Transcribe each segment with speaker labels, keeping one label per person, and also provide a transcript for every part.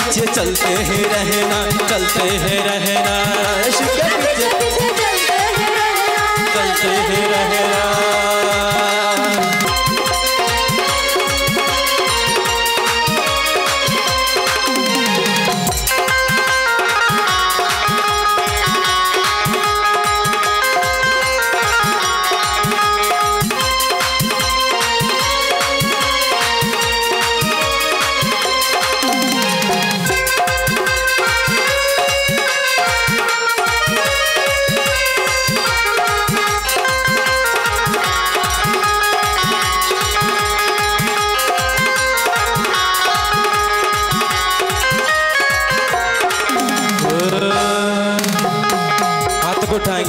Speaker 1: पीछे चलते ही रहना, चलते ही रहना, यीशु के पीछे चलते ही रहना। उठाएंगे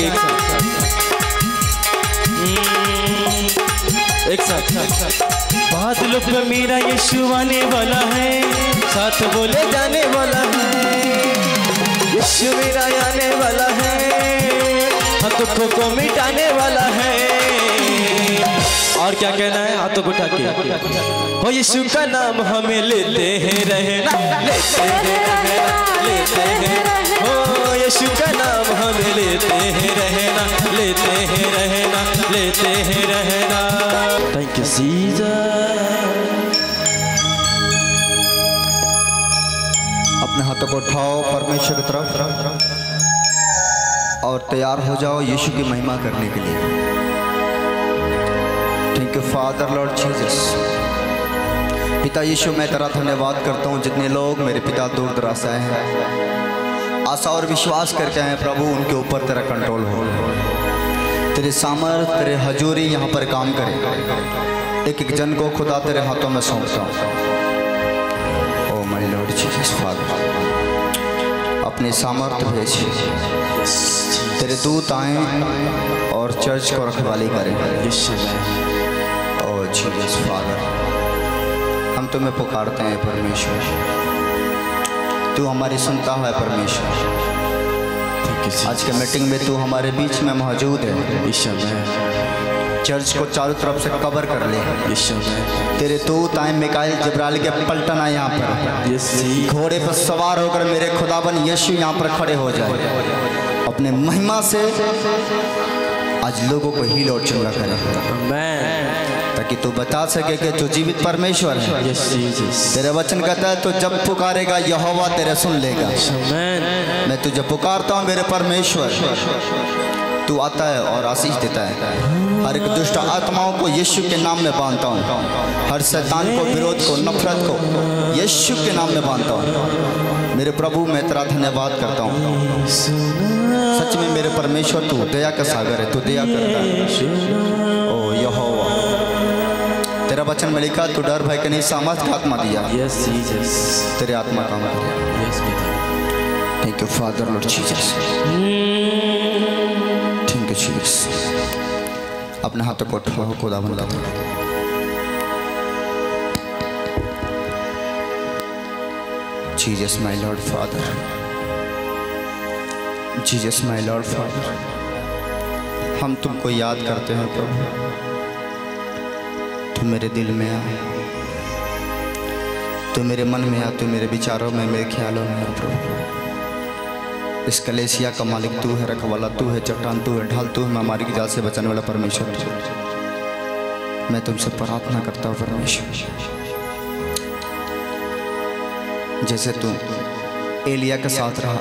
Speaker 1: एक साथ। बादलों पे मेरा यीशु आने वाला है, साथ बोले जाने वाला है, यीशु मेरा आने वाला है, दुखों को मिटाने वाला है। और क्या कहना है? हाथों को उठा के हो यीशु का नाम हमें लेते हैं रहना, लेते हैं रहना, लेते हैं हो यीशु का नाम हमें लेते हैं रहना, लेते हैं रहना, लेते हैं रहना। Thank you Jesus.
Speaker 2: अपने हाथों को उठाओ परमेश्वर की तरफ और तैयार हो जाओ यीशु की महिमा करने के लिए। Thank you father Lord Jesus. पिता यीशु मैं तेरा धन्यवाद करता हूँ, जितने लोग मेरे पिता दूर दराज से आए हैं, आशा और विश्वास करके आए प्रभु, उनके ऊपर तेरा कंट्रोल हो, तेरे सामर्थ तेरे हजूरी यहाँ पर काम करे। एक एक जन को खुदा तेरे हाथों में सौंपता हूँ। O my Lord Jesus Father, अपने सामर्थ भेज, तेरे दूत आए और चर्च को रखवाली करें। ओ जीसस फादर, हम तुम्हें पुकारते हैं परमेश्वर, तू हमारी सुनता है परमेश्वर। आज के मीटिंग में तू हमारे बीच में मौजूद है। चर्च को चारों तरफ से कवर कर ले। तेरे दूत आए मिकाएल जिब्राइल के पलटन आए यहाँ पर, घोड़े पर सवार होकर मेरे खुदाबन यीशु यहाँ पर खड़े हो जाए। अपने महिमा से आज लोगों को हील और चंगा करे, ताकि तू बता सके कि तू जीवित परमेश्वर है। तेरे वचन कहता है तो जब पुकारेगा यहोवा तेरे सुन लेगा। मैं तुझे पुकारता हूँ मेरे परमेश्वर, तू आता है और आशीष देता है। हर एक दुष्ट आत्माओं को यीशु के नाम में बांधता हूँ, हर शैतान को, विरोध को, नफरत को यीशु के नाम में बांधता हूँ। मेरे प्रभु मैं तेरा धन्यवाद करता हूँ। सच में मेरे परमेश्वर तू दया का सागर है, तू दया करता है। ओ यहोवा, तेरा वचन में लिखा तू डर भय के नहीं सामर्थ का आत्मा दिया। तेरे आत्मा काम करे। Thank you father Lord Jesus, thank you Jesus. अपने हाथों को उठाओ, खुदा बंदा Jesus my Lord Father, Jesus my Lord Father. हम तुमको याद करते हैं प्रभु, तू मेरे दिल में आ, तू मेरे मन में आ, तू मेरे विचारों में, मेरे ख्यालों में आ प्रभु। इस कलेसिया का मालिक तू है, रखवाला तू है, चट्टान तू है, ढाल तू है, हमारी की जात से बचाने वाला परमेश्वर। मैं तुमसे प्रार्थना करता हूँ परमेश्वर, जैसे तू एलिया के साथ रहा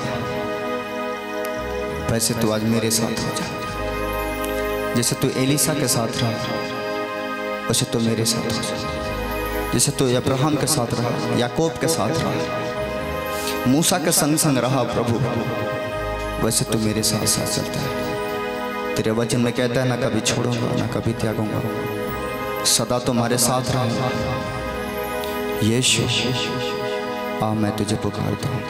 Speaker 2: वैसे तू आज मेरे साथ हो जा। जैसे तू एलीसा के साथ रहा वैसे तू मेरे साथ हो जा। जैसे तू अब्राहम के साथ रहा, याकूब के साथ रहा, मूसा के संग संग रहा प्रभु, वैसे तू मेरे साथ साथ चलता है। तेरे वचन में कहता है ना कभी छोड़ूंगा ना कभी त्यागूंगा, सदा तुम्हारे साथ रहूंगा। यीशु आ मैं तुझे पुकारता हूँ।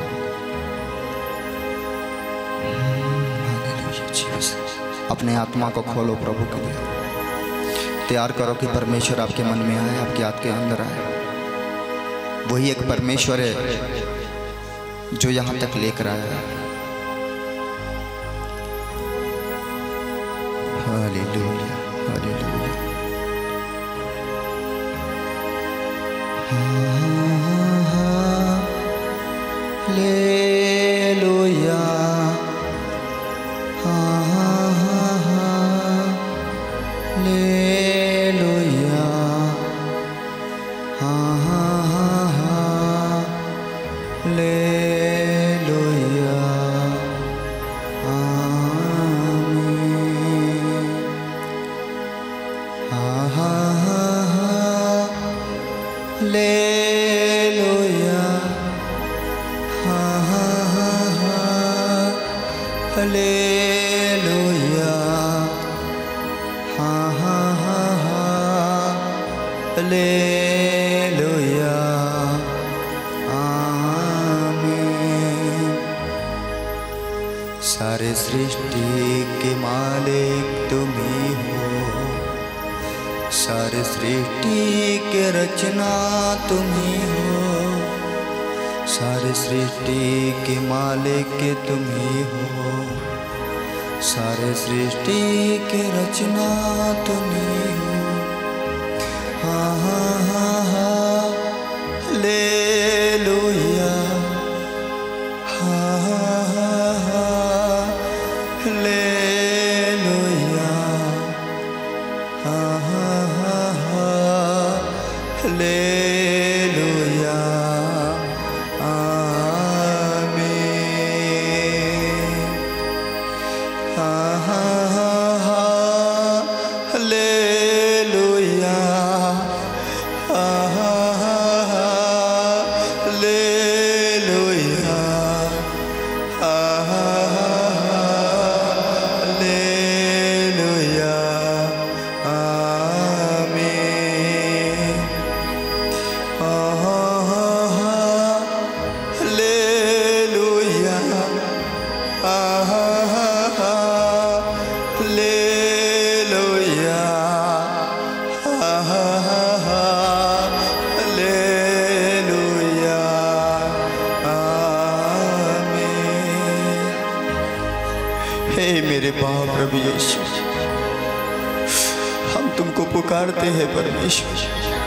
Speaker 2: अपने आत्मा को खोलो प्रभु के लिए, तैयार करो कि परमेश्वर आपके मन में आए, आपके हाथ के अंदर आए। वही एक परमेश्वर है जो यहाँ तक लेकर आया है। Hallelujah, hallelujah. Hallelujah hallelujah hallelujah hallelujah hallelujah आमीन। सारे सृष्टि के मालिक तुम ही हो, सारे सृष्टि के रचना तुम ही हो, सारे सृष्टि के मालिक तुम ही हो, सारे सृष्टि के रचना तुम ही हो। हालेलुया हालेलुया हालेलुया आमीन। हालेलुया हालेलुया हालेलुया आमीन। हालेलुया हालेलुया हालेलुया आमीन। हे मेरे बाप प्रभु यीशु, हम तुमको पुकारते हैं परमेश्वर,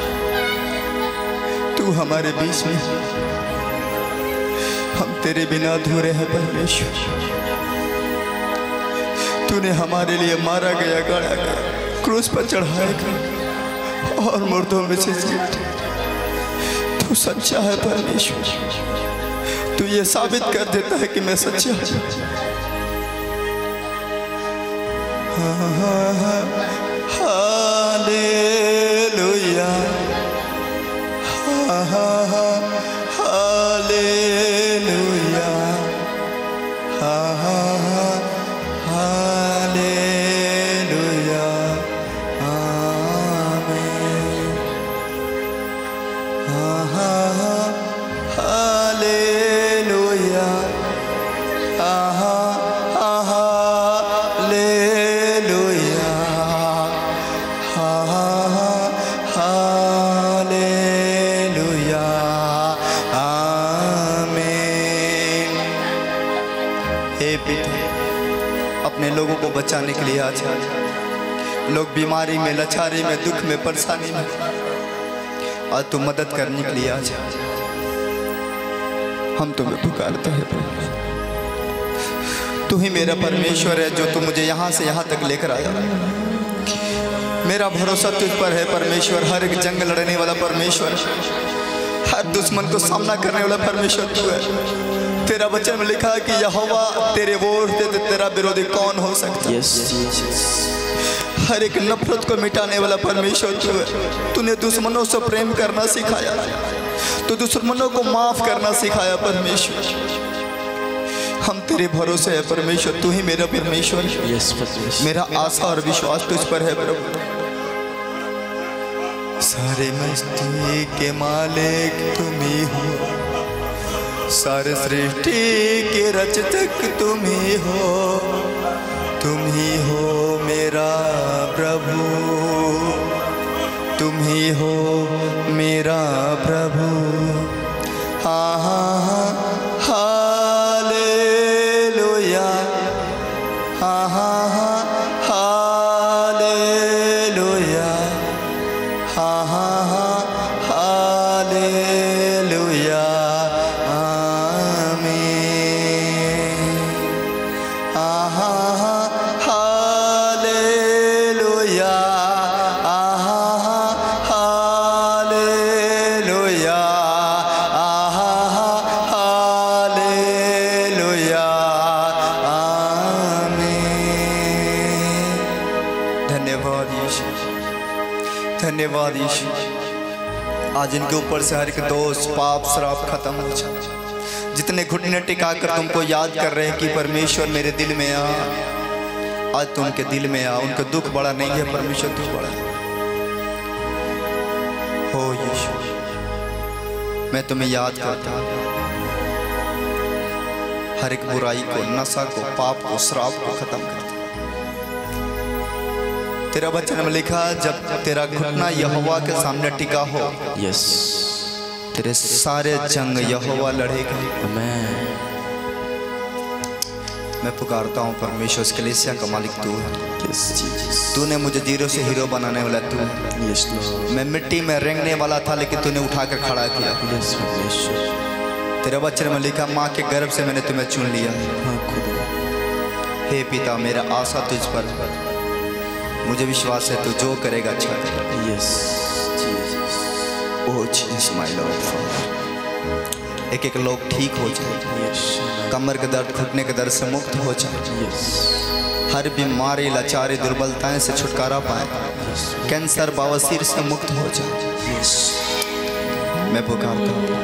Speaker 2: तू हमारे बीच में, हम तेरे बिना अधूरे हैं परमेश्वर। तूने हमारे लिए मारा गया, गाड़ा गया, क्रूस पर चढ़ाया गया और मुर्दों में से जी उठा। तू सच्चा है परमेश्वर, तू ये साबित कर देता है कि मैं सच्चा हूँ। हालेलुया हालेलुया हालेलुया आमीन। हालेलुया हालेलुया हालेलुया आमीन। हे पिता, अपने लोगों को बचाने के लिए आज लोग बीमारी में, लाचारी में, दुख में, परेशानी में, आज तू मदद करने के लिए आज हम तुम्हें पुकारते हैं। तू ही मेरा परमेश्वर है जो तू मुझे यहाँ से यहाँ तक लेकर आया। मेरा भरोसा तुझ पर है परमेश्वर। हर एक जंग लड़ने वाला परमेश्वर, हर दुश्मन को सामना करने वाला परमेश्वर तू है। तेरा वचन में लिखा है कि यहोवा तेरे वोट दे तो तेरा विरोधी कौन हो सकता है। हर एक नफरत को मिटाने वाला परमेश्वर तू है। तूने दुश्मनों से प्रेम करना सिखाया, तो दुश्मनों को माफ करना सिखाया परमेश्वर। हम तेरे भरोसे है परमेश्वर, तू ही मेरा परमेश्वर। मेरा आशा और विश्वास तुझ पर है प्रभु। सारे मस्ती के मालिक तुम ही हो, सारे सृष्टि के रचतक तुम ही हो, तुम ही हो मेरा प्रभु, तुम ही हो मेरा प्रभु। हालेलुया हालेलुया हालेलुया आमीन। धन्यवाद यीशु, धन्यवाद यीशु। आज इनके ऊपर से हर एक दोष पाप श्राप खत्म हो जाए। जितने घुटने टिकाकर तुमको याद कर रहे हैं कि परमेश्वर मेरे दिल में आ, आज तुम उनके दिल में आ। उनका दुख बड़ा नहीं है, परमेश्वर दुख बड़ा है। हो यीशु, मैं तुम्हें याद करता हूँ। हर एक बुराई को, नशा को, पाप को, श्राप को खत्म करता। तेरा वचन में लिखा, जब तेरा घुटना यहोवा के सामने टिका हो,
Speaker 1: यस,
Speaker 2: तेरे सारे जंग यहोवा लड़ेगा।
Speaker 1: आमेन।
Speaker 2: मैं पुकारता हूँ परमेश्वर, इस कलीसिया का मालिक तू है।
Speaker 1: यस जीसस,
Speaker 2: तूने मुझे जीरो से हीरो बनाने वाला तू है।
Speaker 1: यस लॉर्ड,
Speaker 2: मैं मिट्टी में रेंगने वाला था, लेकिन तूने उठाकर खड़ा किया।
Speaker 1: यस परमेश्वर,
Speaker 2: तेरे वचन में लिखा, माँ के गर्भ से मैंने तुम्हें चुन लिया।
Speaker 1: हाँ खुदा,
Speaker 2: हे पिता, मेरा आशा तुझ पर, मुझे विश्वास है तू जो करेगा अच्छा करेगा।
Speaker 1: Yes Jesus,
Speaker 2: oh Jesus my Lord. एक एक लोग ठीक हो जाए,
Speaker 1: यस,
Speaker 2: कमर के दर्द, घुटने के दर्द से मुक्त हो जाए,
Speaker 1: यस,
Speaker 2: हर बीमारी, लाचारी, दुर्बलताएं से छुटकारा पाए, कैंसर, बवासीर से मुक्त हो जाए।
Speaker 1: यस,
Speaker 2: मैं पुकारता हूँ,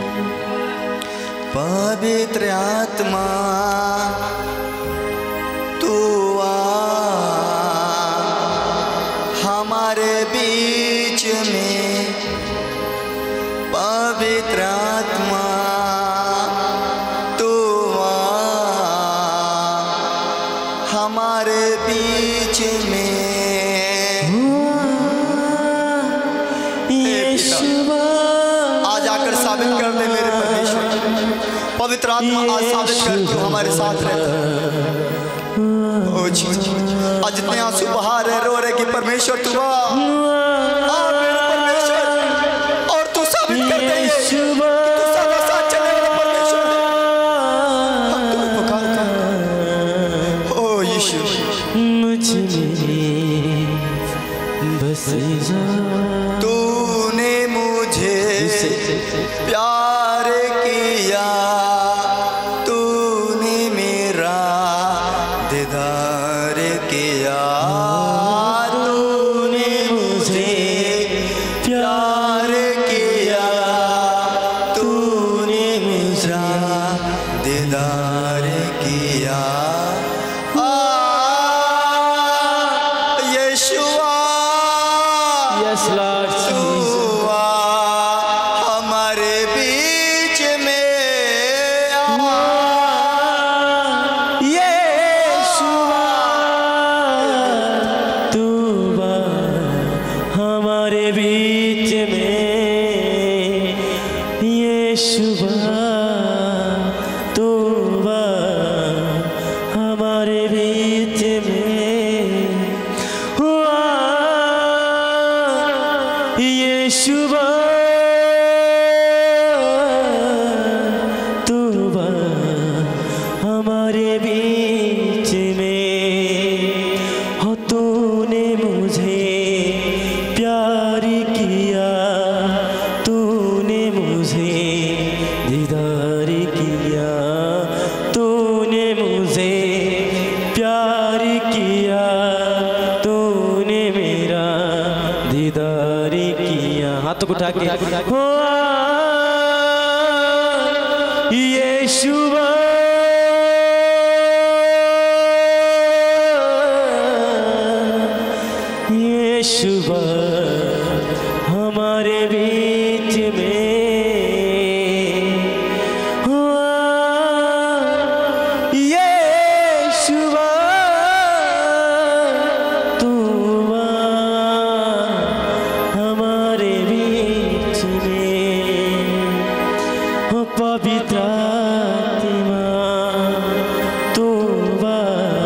Speaker 2: पवित्र आत्मा तू आ हमारे बीच में। पवित्र आत्मा तू आ हमारे बीच में। आज आकर साबित कर दे मेरे परमेश्वर, पवित्र आत्मा आज साबित कर तू हमारे साथ रहता है। ओ जी, आज जितने आंसू बहा रहे, रो रहे कि परमेश्वर तू आ मेरे परमेश्वर, और तू साबित कर दे कि तू सबके साथ चलने वाला परमेश्वर है। हम तुम्हें पुकारते हैं। ओ यीशु,
Speaker 1: मुझ में बस जा,
Speaker 2: तूने मुझे प्यार किया, तूने मेरा दीदार किया, तूने मुझे प्यार किया, तूने मेरा दीदार किया। यीशुआ,
Speaker 1: यस लॉर्ड जीसस,
Speaker 2: तू आ हमारे बीच में आ।
Speaker 1: यीशुआ, तू आ हमारे बीच में। यीशुआ, तू आ हमारे बीच में। हुआ यीशुआ, तू आ हमारे बीच में। हो तूने मुझे प्यार किया, तूने मुझे दीदार किया, तूने मुझे प्यार किया, तूने मेरा दीदार किया। हाथ तो उठा के, हो यीशुआ, यीशुआ हमारे बीच में। हुआ यीशुआ, तू आ हमारे बीच में। हो पवित्र आत्मा तू आ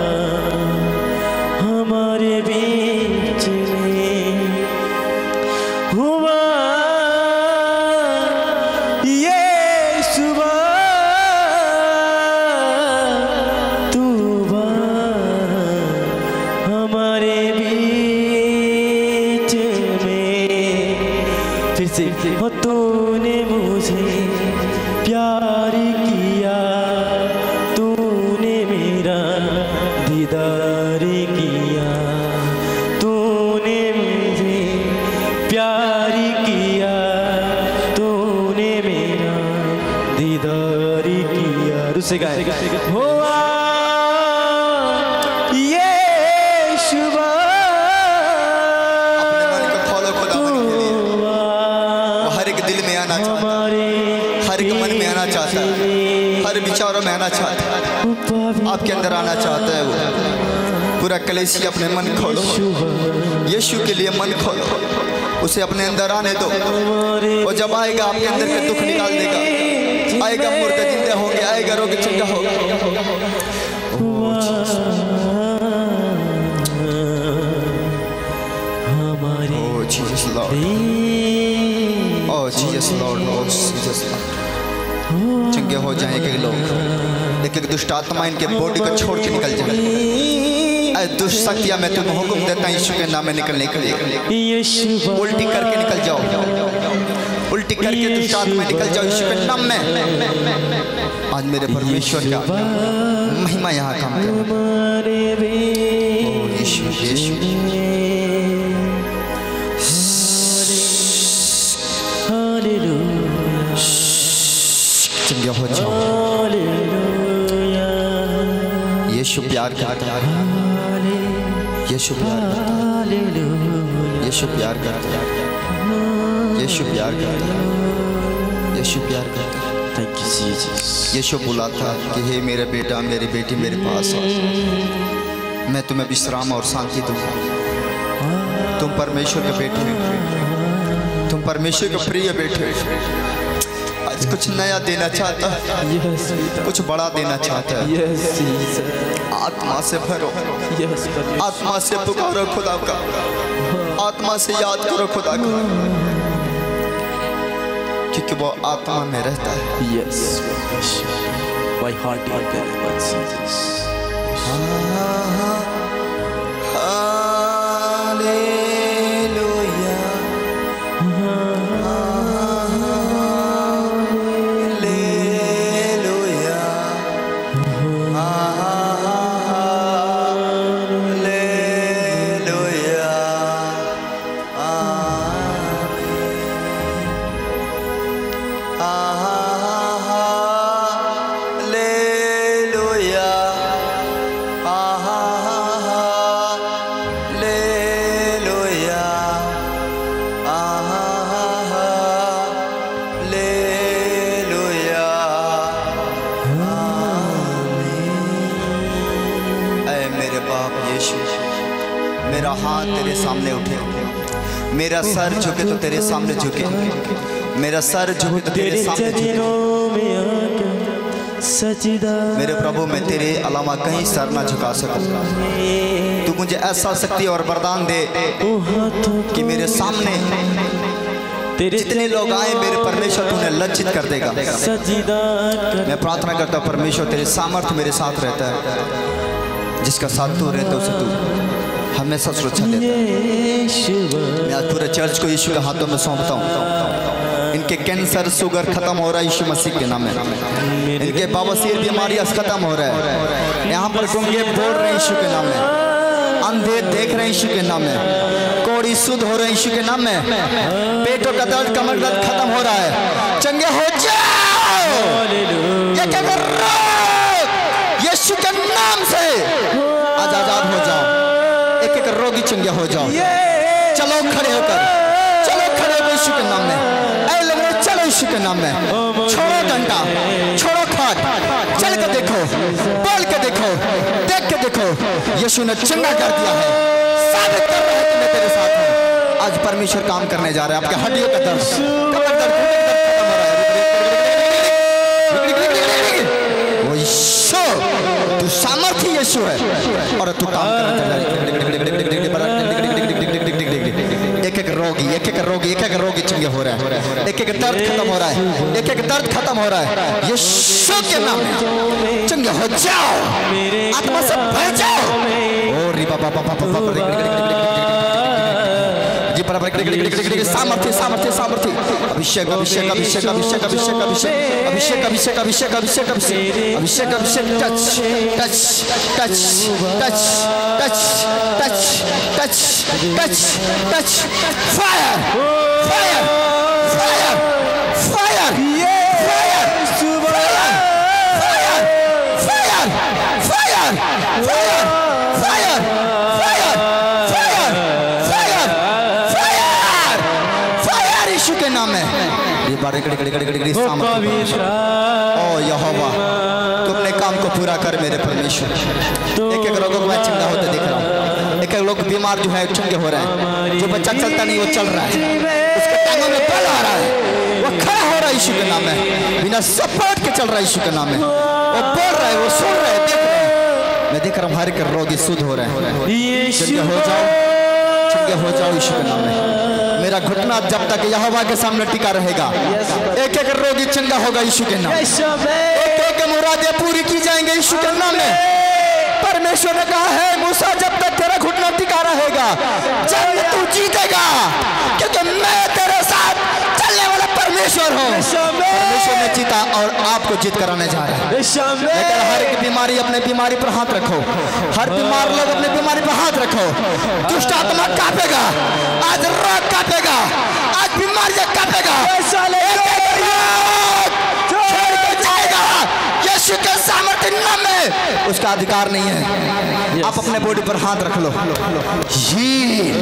Speaker 1: हमारे बीच में। हुआ यीशुआ, तू आ हमारे बीच में। फिर से, हो तूने मुझे प्यार किया, तूने मेरा दीदार किया, तूने कैसे गाए? हुआ ये शुभ
Speaker 2: अपने मन को खोलो खुदावन के लिए। वो हर एक दिल में आना चाहता है, हर एक मन में आना चाहता है, हर विचारों में आना चाहता है, आपके अंदर आना चाहता है वो। पूरा कलेसी अपने मन खोलो, यीशु के लिए मन खोलो, उसे अपने अंदर आने दो। वो जब आएगा आपके अंदर के दुख निकाल देगा, आएगा मुर्दे जिंदे होंगे, आएगा रोग चंगा होगा। Oh Jesus Lord, oh Jesus Lord, oh Jesus Lord। चंगे हो जाएं एक एक लोग, एक एक दुष्ट आत्मा इनके बॉडी को छोड़ के निकल जाए। दुष्ट शक्तियां मैं तुम्हें हुक्म देता हूं यीशु के नाम में निकलने के लिए। उल्टी करके निकल जाओ, उल्टी करके दुष्ट आत्मा निकल जाओ यीशु के नाम में। आज मेरे परमेश्वर का महिमा यहाँ काम करे। ओ यीशु यीशु चंगे हो जाओ। यीशु प्यार करता है, यीशु प्यार करता है, यीशु प्यार करता है, यीशु प्यार करता है, यीशु प्यार करता है।
Speaker 1: Thank you Jesus.
Speaker 2: यीशु बुलाता कि हे मेरे बेटा मेरी बेटी मेरे पास आओ, मैं तुम्हें विश्राम और शांति दूंगा। तुम परमेश्वर के बेटे हो, तुम परमेश्वर के प्रिय बेटे हो। आज कुछ नया देना चाहता है, कुछ बड़ा देना चाहता है। आत्मा से भरो, आत्मा से पुकारो खुदा का, आत्मा से याद करो खुदा को, क्योंकि वो आत्मा में रहता है।
Speaker 1: Yes my heart Jesus.
Speaker 2: मेरा हाथ तेरे सामने उठे, मेरा सर झुके तो तेरे सामने झुके, मेरा सर झुके तो तेरे सामने झुके। मेरे प्रभु मैं तेरे अलावा कहीं सर ना झुका सकूं। तू मुझे ऐसा शक्ति और वरदान दे कि मेरे सामने जितने लोग आए मेरे परमेश्वर उन्हें लज्जित कर देगा। मैं प्रार्थना करता हूँ परमेश्वर तेरे सामर्थ्य मेरे साथ रहता है, जिसका साथ तू रहता उसे तू हमेशा सुरक्षा देता है। मैं आज पूरे चर्च को यीशु के हाथों में सौंपता हूँ। इनके कैंसर शुगर खत्म हो रहा है यीशु मसीह के नाम में। इनके बवासीर बीमारियां खत्म हो रहा है। यहाँ पर गूंगे बोल रहे हैं यीशु के नाम में, अंधे देख रहे हैं यीशु के नाम में, कोड़ी शुद्ध हो रहे हैं यीशु के नाम में, पेटों का दर्द कमर दर्द खत्म हो रहा है। चंगे हो जाओ यीशु के नाम से, आज आजाद हो जाओ, एक एक रोगी चंगे हो जाओ। चलो खड़े होकर, चलो खड़े होकर यीशु के नाम में, ऐ लोग चलो यीशु के नाम में। छोड़ो डंडा, छोड़ो खाट, चल के देखो, बोल के देखो, देख के देखो, यीशु ने चंगा कर दिया है, साबित कर रहा है कि मैं तेरे साथ हूँ। आज परमेश्वर काम करने जा रहा है। आपके हड्डियों का दर्द, कमर दर्द खत्म हो रहा है। वो यीशु, तू सामर्थ्य यीशु है और तू काम करने जा रहा है। एक एक रोगी चंगे हो रहा है, एक एक दर्द खत्म हो रहा है, एक एक दर्द खत्म हो रहा है। यीशु के नाम में चंगे हो जाओ, आत्मा से भर जाओ। ओ री बाबा सामर्थ्य सामर्थ्य सामर्थ्य, अभिषेक अभिषेक अभिषेक अभिषेक अभिषेक अभिषेक अभिषेक अभिषेक अभिषेक अभिषेक अभिषेक अभिषेक touch touch touch touch touch touch touch touch touch fire fire fire fire fire fire ओ यहोवा तू अपने काम को पूरा कर मेरे परमेश्वर। एक एक लोगों को मैं चंगा होते देख रहा हूँ, एक एक लोग बीमार जो है चंगे हो रहे हैं, जो बच्चा चलता नहीं वो चल रहा है, उसके टांगों में बल आ रहा है, वो खड़ा हो रहा है यीशु के नाम में, बिना सपोर्ट के चल रहा है यीशु के नाम में, वो बोल रहा है, वो सुन रहा है, देख रहा है। मैं देख रहा हूँ हर एक रोगी शुद्ध हो रहे हैं। चंगे हो जाओ, चंगे हो जाओ यीशु के नाम में। मेरा घुटना जब तक यहोवा के सामने टिका रहेगा, एक एक रोगी चंगा होगा यीशु के नाम, एक एक मुरादें पूरी की जाएंगे यीशु के नाम में। परमेश्वर ने कहा है मूसा जब तक तेरा घुटना टिका रहेगा जंग तू जीतेगा, क्योंकि मैं तेरे साथ चलने वाला परमेश्वर हूँ। परमेश्वर ने जीता और आपको जीत कराने जा रहा है। लेकिन हर एक बीमारी अपने बीमारी पर हाथ रखो, हर बीमार लोग अपने बीमारी पर हाथ रखो। दुष्ट आत्मा कांपेगा, आज रोग कांपेगा, आज बीमारियां कांपेगा, यीशु के सामर्थ्य नाम में उसका अधिकार नहीं है। आप अपने बॉडी पर हाथ रख लो, हील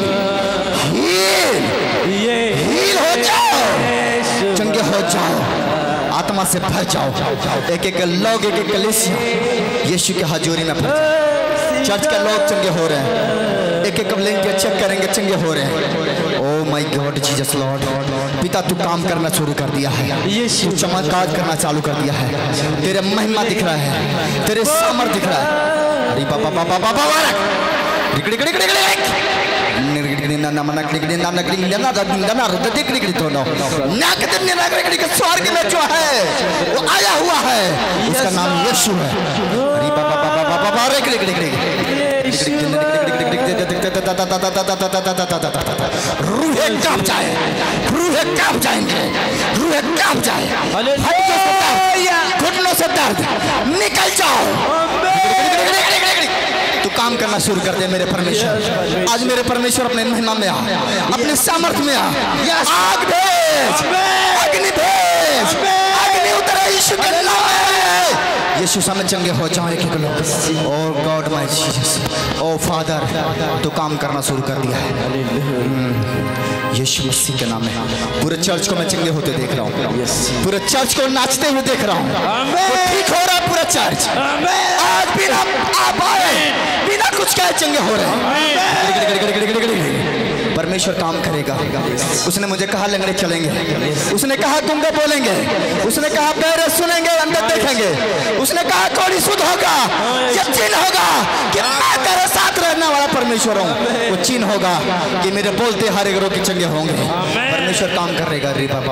Speaker 2: हो जाओ, चंगे हो जाओ, आत्मा से भर जाओ। एक एक लोग, एक एक कलीसिया यीशु के हजूरी में भर जाओ। चर्च के लोग चंगे हो रहे हैं, एक एक लेंगे चेक करेंगे चंगे हो रहे हैं। O my God Jesus Lord, पिता तू काम करना शुरू कर दिया है, तू चमत्कार करना चालू कर दिया है, तेरे महिमा दिख रहा है, तेरे सामर्थ दिख रहा है। अरे बाबा बाबा बाबा स्वर्ग में जो है वो आया हुआ है, उसका नाम यीशु है। अरे बाबा बाबा बाबा रूहें कांप जाए, रूहें कांप जाएंगे, रूहें कांप जाए, घुटनों से दर्द निकल जाओ। तू काम करना शुरू कर दे मेरे परमेश्वर। आज मेरे परमेश्वर अपने महिमा में आ, अपने सामर्थ्य में आ, आग भेज, अग्नि भेज, अग्नि उतरे यीशु के नाम में। यीशु सामने चंगे हो जाओ एक एक लोग। O God my Jesus, O Father तू काम करना शुरू कर दिया है यीशु मसीह के नाम में। पूरे चर्च को मैं चंगे होते देख रहा हूँ, पूरे चर्च को नाचते हुए देख रहा हूँ, ठीक हो रहा है पूरा चर्च। आज बिना आप आए, बिना कुछ कहे चंगे हो रहे हैं। परमेश्वर काम करेगा। उसने मुझे कहा लंगड़े चलेंगे, उसने कहा गूंगे बोलेंगे, उसने कहा बहरे सुनेंगे, अंधे देखेंगे, उसने कहा कोड़ी शुद्ध होगा, यकीन होगा कि मैं तेरे साथ रहने वाला परमेश्वर हूँ। वो चीन होगा कि मेरे बोलते हर एक रोग चंगे होंगे। परमेश्वर काम करेगा।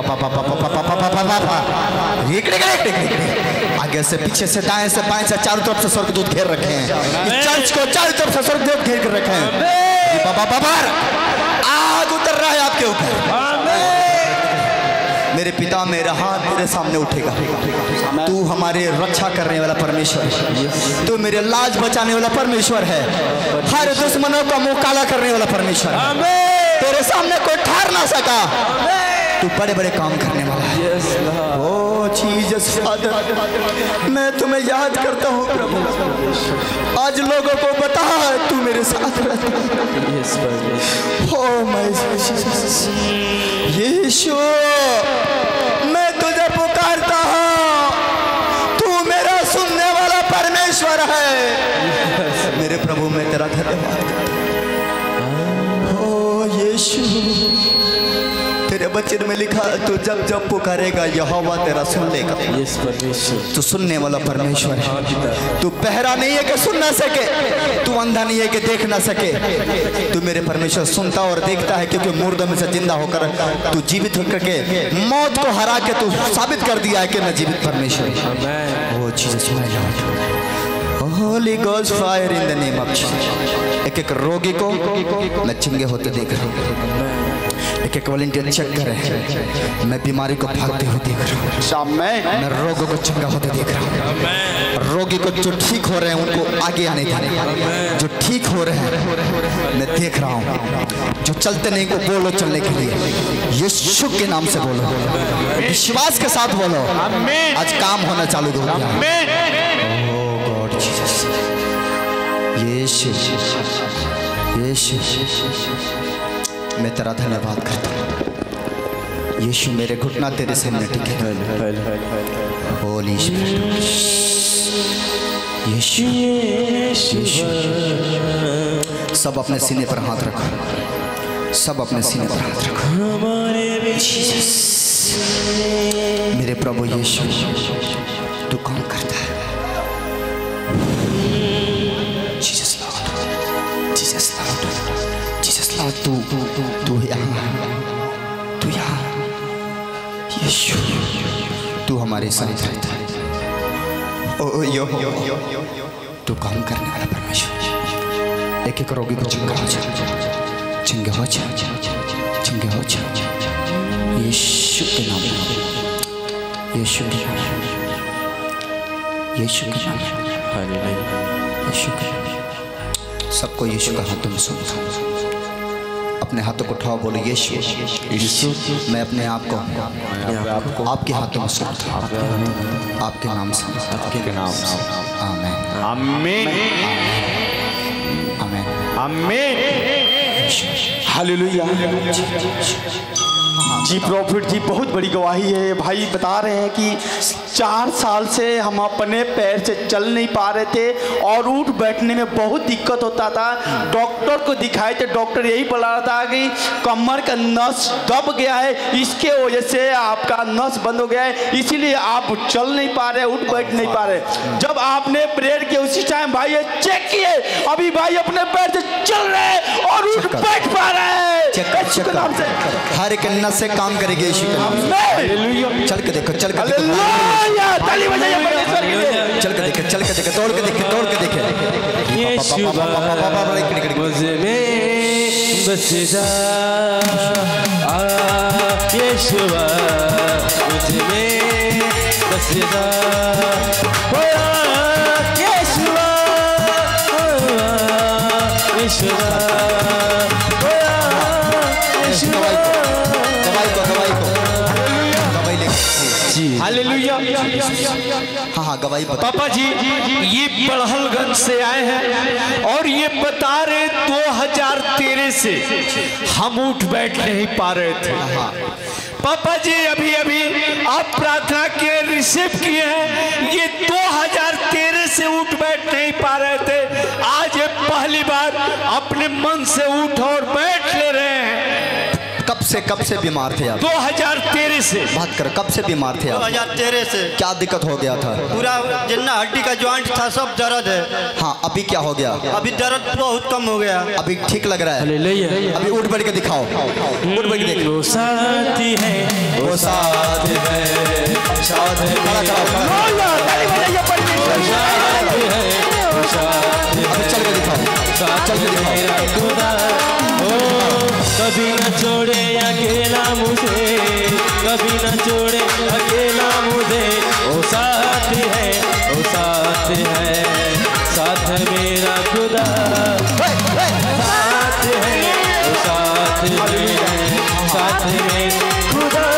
Speaker 2: आगे से पीछे से दाएं से बाएं से चारों तरफ से स्वर्गदूत घेर रखे हैं, चर्च को चारों तरफ से स्वर्गदूत घेर कर रखे हैं। आग उतर रहा है आपके ऊपर। मेरे पिता मेरा हाथ तेरे सामने उठेगा। तू हमारे रक्षा करने वाला परमेश्वर है, तू मेरे लाज बचाने वाला परमेश्वर है, हर दुश्मनों का मुंह काला करने वाला परमेश्वर है। तेरे सामने कोई ठहर ना सका। तू बड़े बड़े काम करने वाला है। ओ जीसस फादर, मैं तुम्हें याद करता हूँ प्रभु। आज लोगों को बता तू मेरे साथ रहता है। ओ माय जीसस यीशु, मैं तुझे पुकारता हूँ, तू मेरा सुनने वाला परमेश्वर है। मेरे प्रभु मैं तेरा धन्यवाद करता हूँ। ओ यीशु, तेरे वचन में लिखा तू जब जब पुकारेगा यहोवा तेरा सुन लेगा। तू सुनने वाला परमेश्वर है। तू बहरा नहीं है कि सुन ना सके, तू अंधा नहीं है कि देख ना सके। तू मेरे परमेश्वर सुनता और देखता है, क्योंकि मुर्दों में से जिंदा होकर तू जीवित होकर के मौत को हरा के तू साबित कर दिया है कि मैं जीवित परमेश्वर। O Jesus my Lord, Holy Ghost fire in the name of Jesus. एक एक रोगी को मैं चंगे होते देख रहा हूँ, एक एक वॉलंटियर चेक कर रहे हैं, मैं बीमारी को भागते हुए देख रहा हूँ, शाम में मैं रोगों को चंगा होते देख रहा हूँ। रोगी को जो ठीक हो रहे हैं उनको आगे आने दें, जो ठीक हो रहे हैं मैं देख रहा हूँ। जो चलते नहीं को बोलो चलने के लिए, यीशु के नाम से बोलो, विश्वास के साथ बोलो, आज काम होना चालू हो गया। यीशु यीशु, मैं तेरा धन्यवाद करता हूँ। यीशु मेरे घुटना तेरे सामने टिके। होली स्पिरिट, यीशु यीशु। सब अपने सीने पर हाथ रखो, सब अपने सीने पर हाथ रखो। जीसस, मेरे प्रभु यीशु, तू काम करता है। Jesus Lord, Jesus Lord, Jesus Lord, तू यहाँ, तू यहाँ। यीशु, तू हमारे साथ रहता है। ओ यो तू काम करने वाला परमेश्वर। एक एक रोगी को चंगा हो जा, चंगे हो जा, चंगे हो जा। यीशु के नाम में, यीशु के नाम में, यीशु के नाम में, यीशु के नाम में। सबको यीशु का हाथों में सौंपो। अपने हाथों को उठाओ, बोलो यीशु, यीशु मैं अपने आप को आपके हाथों में सौंपता हूं, आपके नाम से, आपके नाम से। आमीन,
Speaker 3: आमीन,
Speaker 2: आमीन,
Speaker 3: आमीन। हालेलुया। जी प्रॉफिट जी, बहुत बड़ी गवाही है। भाई बता रहे हैं कि 4 साल से हम अपने पैर से चल नहीं पा रहे थे और उठ बैठने में बहुत दिक्कत होता था। डॉक्टर को दिखाए थे, डॉक्टर यही बोला रहा था कि कमर का नस दब गया है, इसके वजह से आपका नस बंद हो गया है, इसीलिए आप चल नहीं पा रहे, उठ बैठ नहीं पा रहे। जब आपने प्रेयर किया उसी टाइम भाई ये चेक किए, अभी भाई अपने पैर से चल रहे और उठ बैठ पा रहे हैं।
Speaker 2: हर एक नस से काम करेगी यीशु के नाम से। चल के देखो, चल के देखो,
Speaker 3: ताली बजाइए परमेश्वर के लिए।
Speaker 2: चल के देखे, चल के देखे, तोड़ के देखे, तोड़ के देखे।
Speaker 1: यीशु मुझ में बस जा, यीशु मुझ में बस जा, यीशु यीशु
Speaker 3: हालेलुया।
Speaker 2: हाँ हाँ गवाही बता।
Speaker 1: पापा जी ये बड़हलगंज से आए हैं और ये बता रहे 2013 से हम उठ बैठ नहीं पा रहे थे। पापा जी अभी अभी आप प्रार्थना के रिसीव किए हैं, ये 2013 से उठ बैठ नहीं पा रहे थे, आज ये पहली बार अपने मन से उठ और बैठ ले रहे हैं।
Speaker 2: कब से बीमार थे आप?
Speaker 1: 2013 से।
Speaker 2: बात कर, कब से बीमार थे आप?
Speaker 4: 2013 से।
Speaker 2: क्या दिक्कत हो गया था?
Speaker 4: पूरा जितना हड्डी का जॉइंट था सब दर्द है।
Speaker 2: हाँ, अभी क्या हो गया?
Speaker 4: अभी दर्द बहुत कम हो गया,
Speaker 2: अभी ठीक लग रहा है। अभी उठ बैठ के दिखाओ, उठ बैठ के देखो।
Speaker 1: वो साथी है, वो साथ है, साथ है,
Speaker 2: चल के दिखाओ, चल के दिखाओ।
Speaker 1: कभी न छोड़े अकेला मुझे, कभी न छोड़े अकेला मुझे, ओ साथ है, ओ साथ है, साथ है मेरा खुदा, साथ है, ओ साथ है, साथ है मेरा खुदा।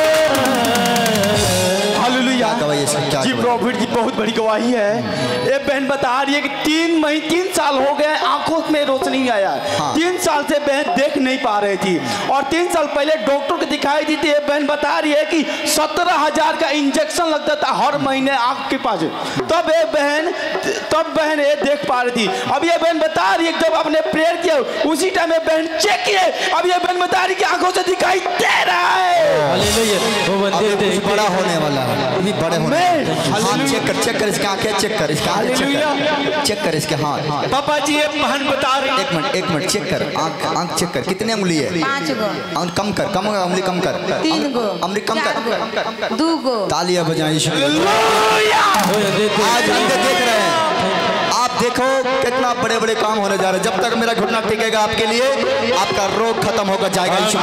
Speaker 3: हालेलुया। जी प्रॉफिट जी बहुत बड़ी गवाही है। ये बहन बता रही है कि 3 साल हो गए आंखों में रोशनी नहीं आया। 3 साल से बहन देख नहीं पा रही थी और 3 साल पहले डॉक्टर को दिखाई दी थी। ये बहन बता रही है कि 17,000 का इंजेक्शन लगता था हर महीने आंख के पास, तब बहन ये देख पा रही थी। अब ये बहन बता रही है जब आपने प्रेयर किया उसी टाइम ये बहन चेक किए, अब ये बहन बता रही है कि आंखों से दिखाई दे रहा है।
Speaker 2: बड़ा होने वाला है, बड़े होने। चेक कर, चेक कर इसके आंखें, चेक कर इसके आंखें, चेक कर इसके हाथ।
Speaker 1: पापा जी ये बहन बता रही,
Speaker 2: एक मिनट चेक कर, आंख चेक कर, कितने उंगली है?
Speaker 5: 5 गो।
Speaker 2: कम कर, उंगली कम कर,
Speaker 5: 3 गो,
Speaker 2: उंगली कम कर,
Speaker 5: 2 गो।
Speaker 2: तालियां बजाएं यीशु। आज हम देख रहे हैं, आप देखो कितना बड़े बड़े काम होने जा रहे हैं। जब तक मेरा घुटना टिकेगा आपके लिए, आपका रोग खत्म होकर जाएगा यीशु।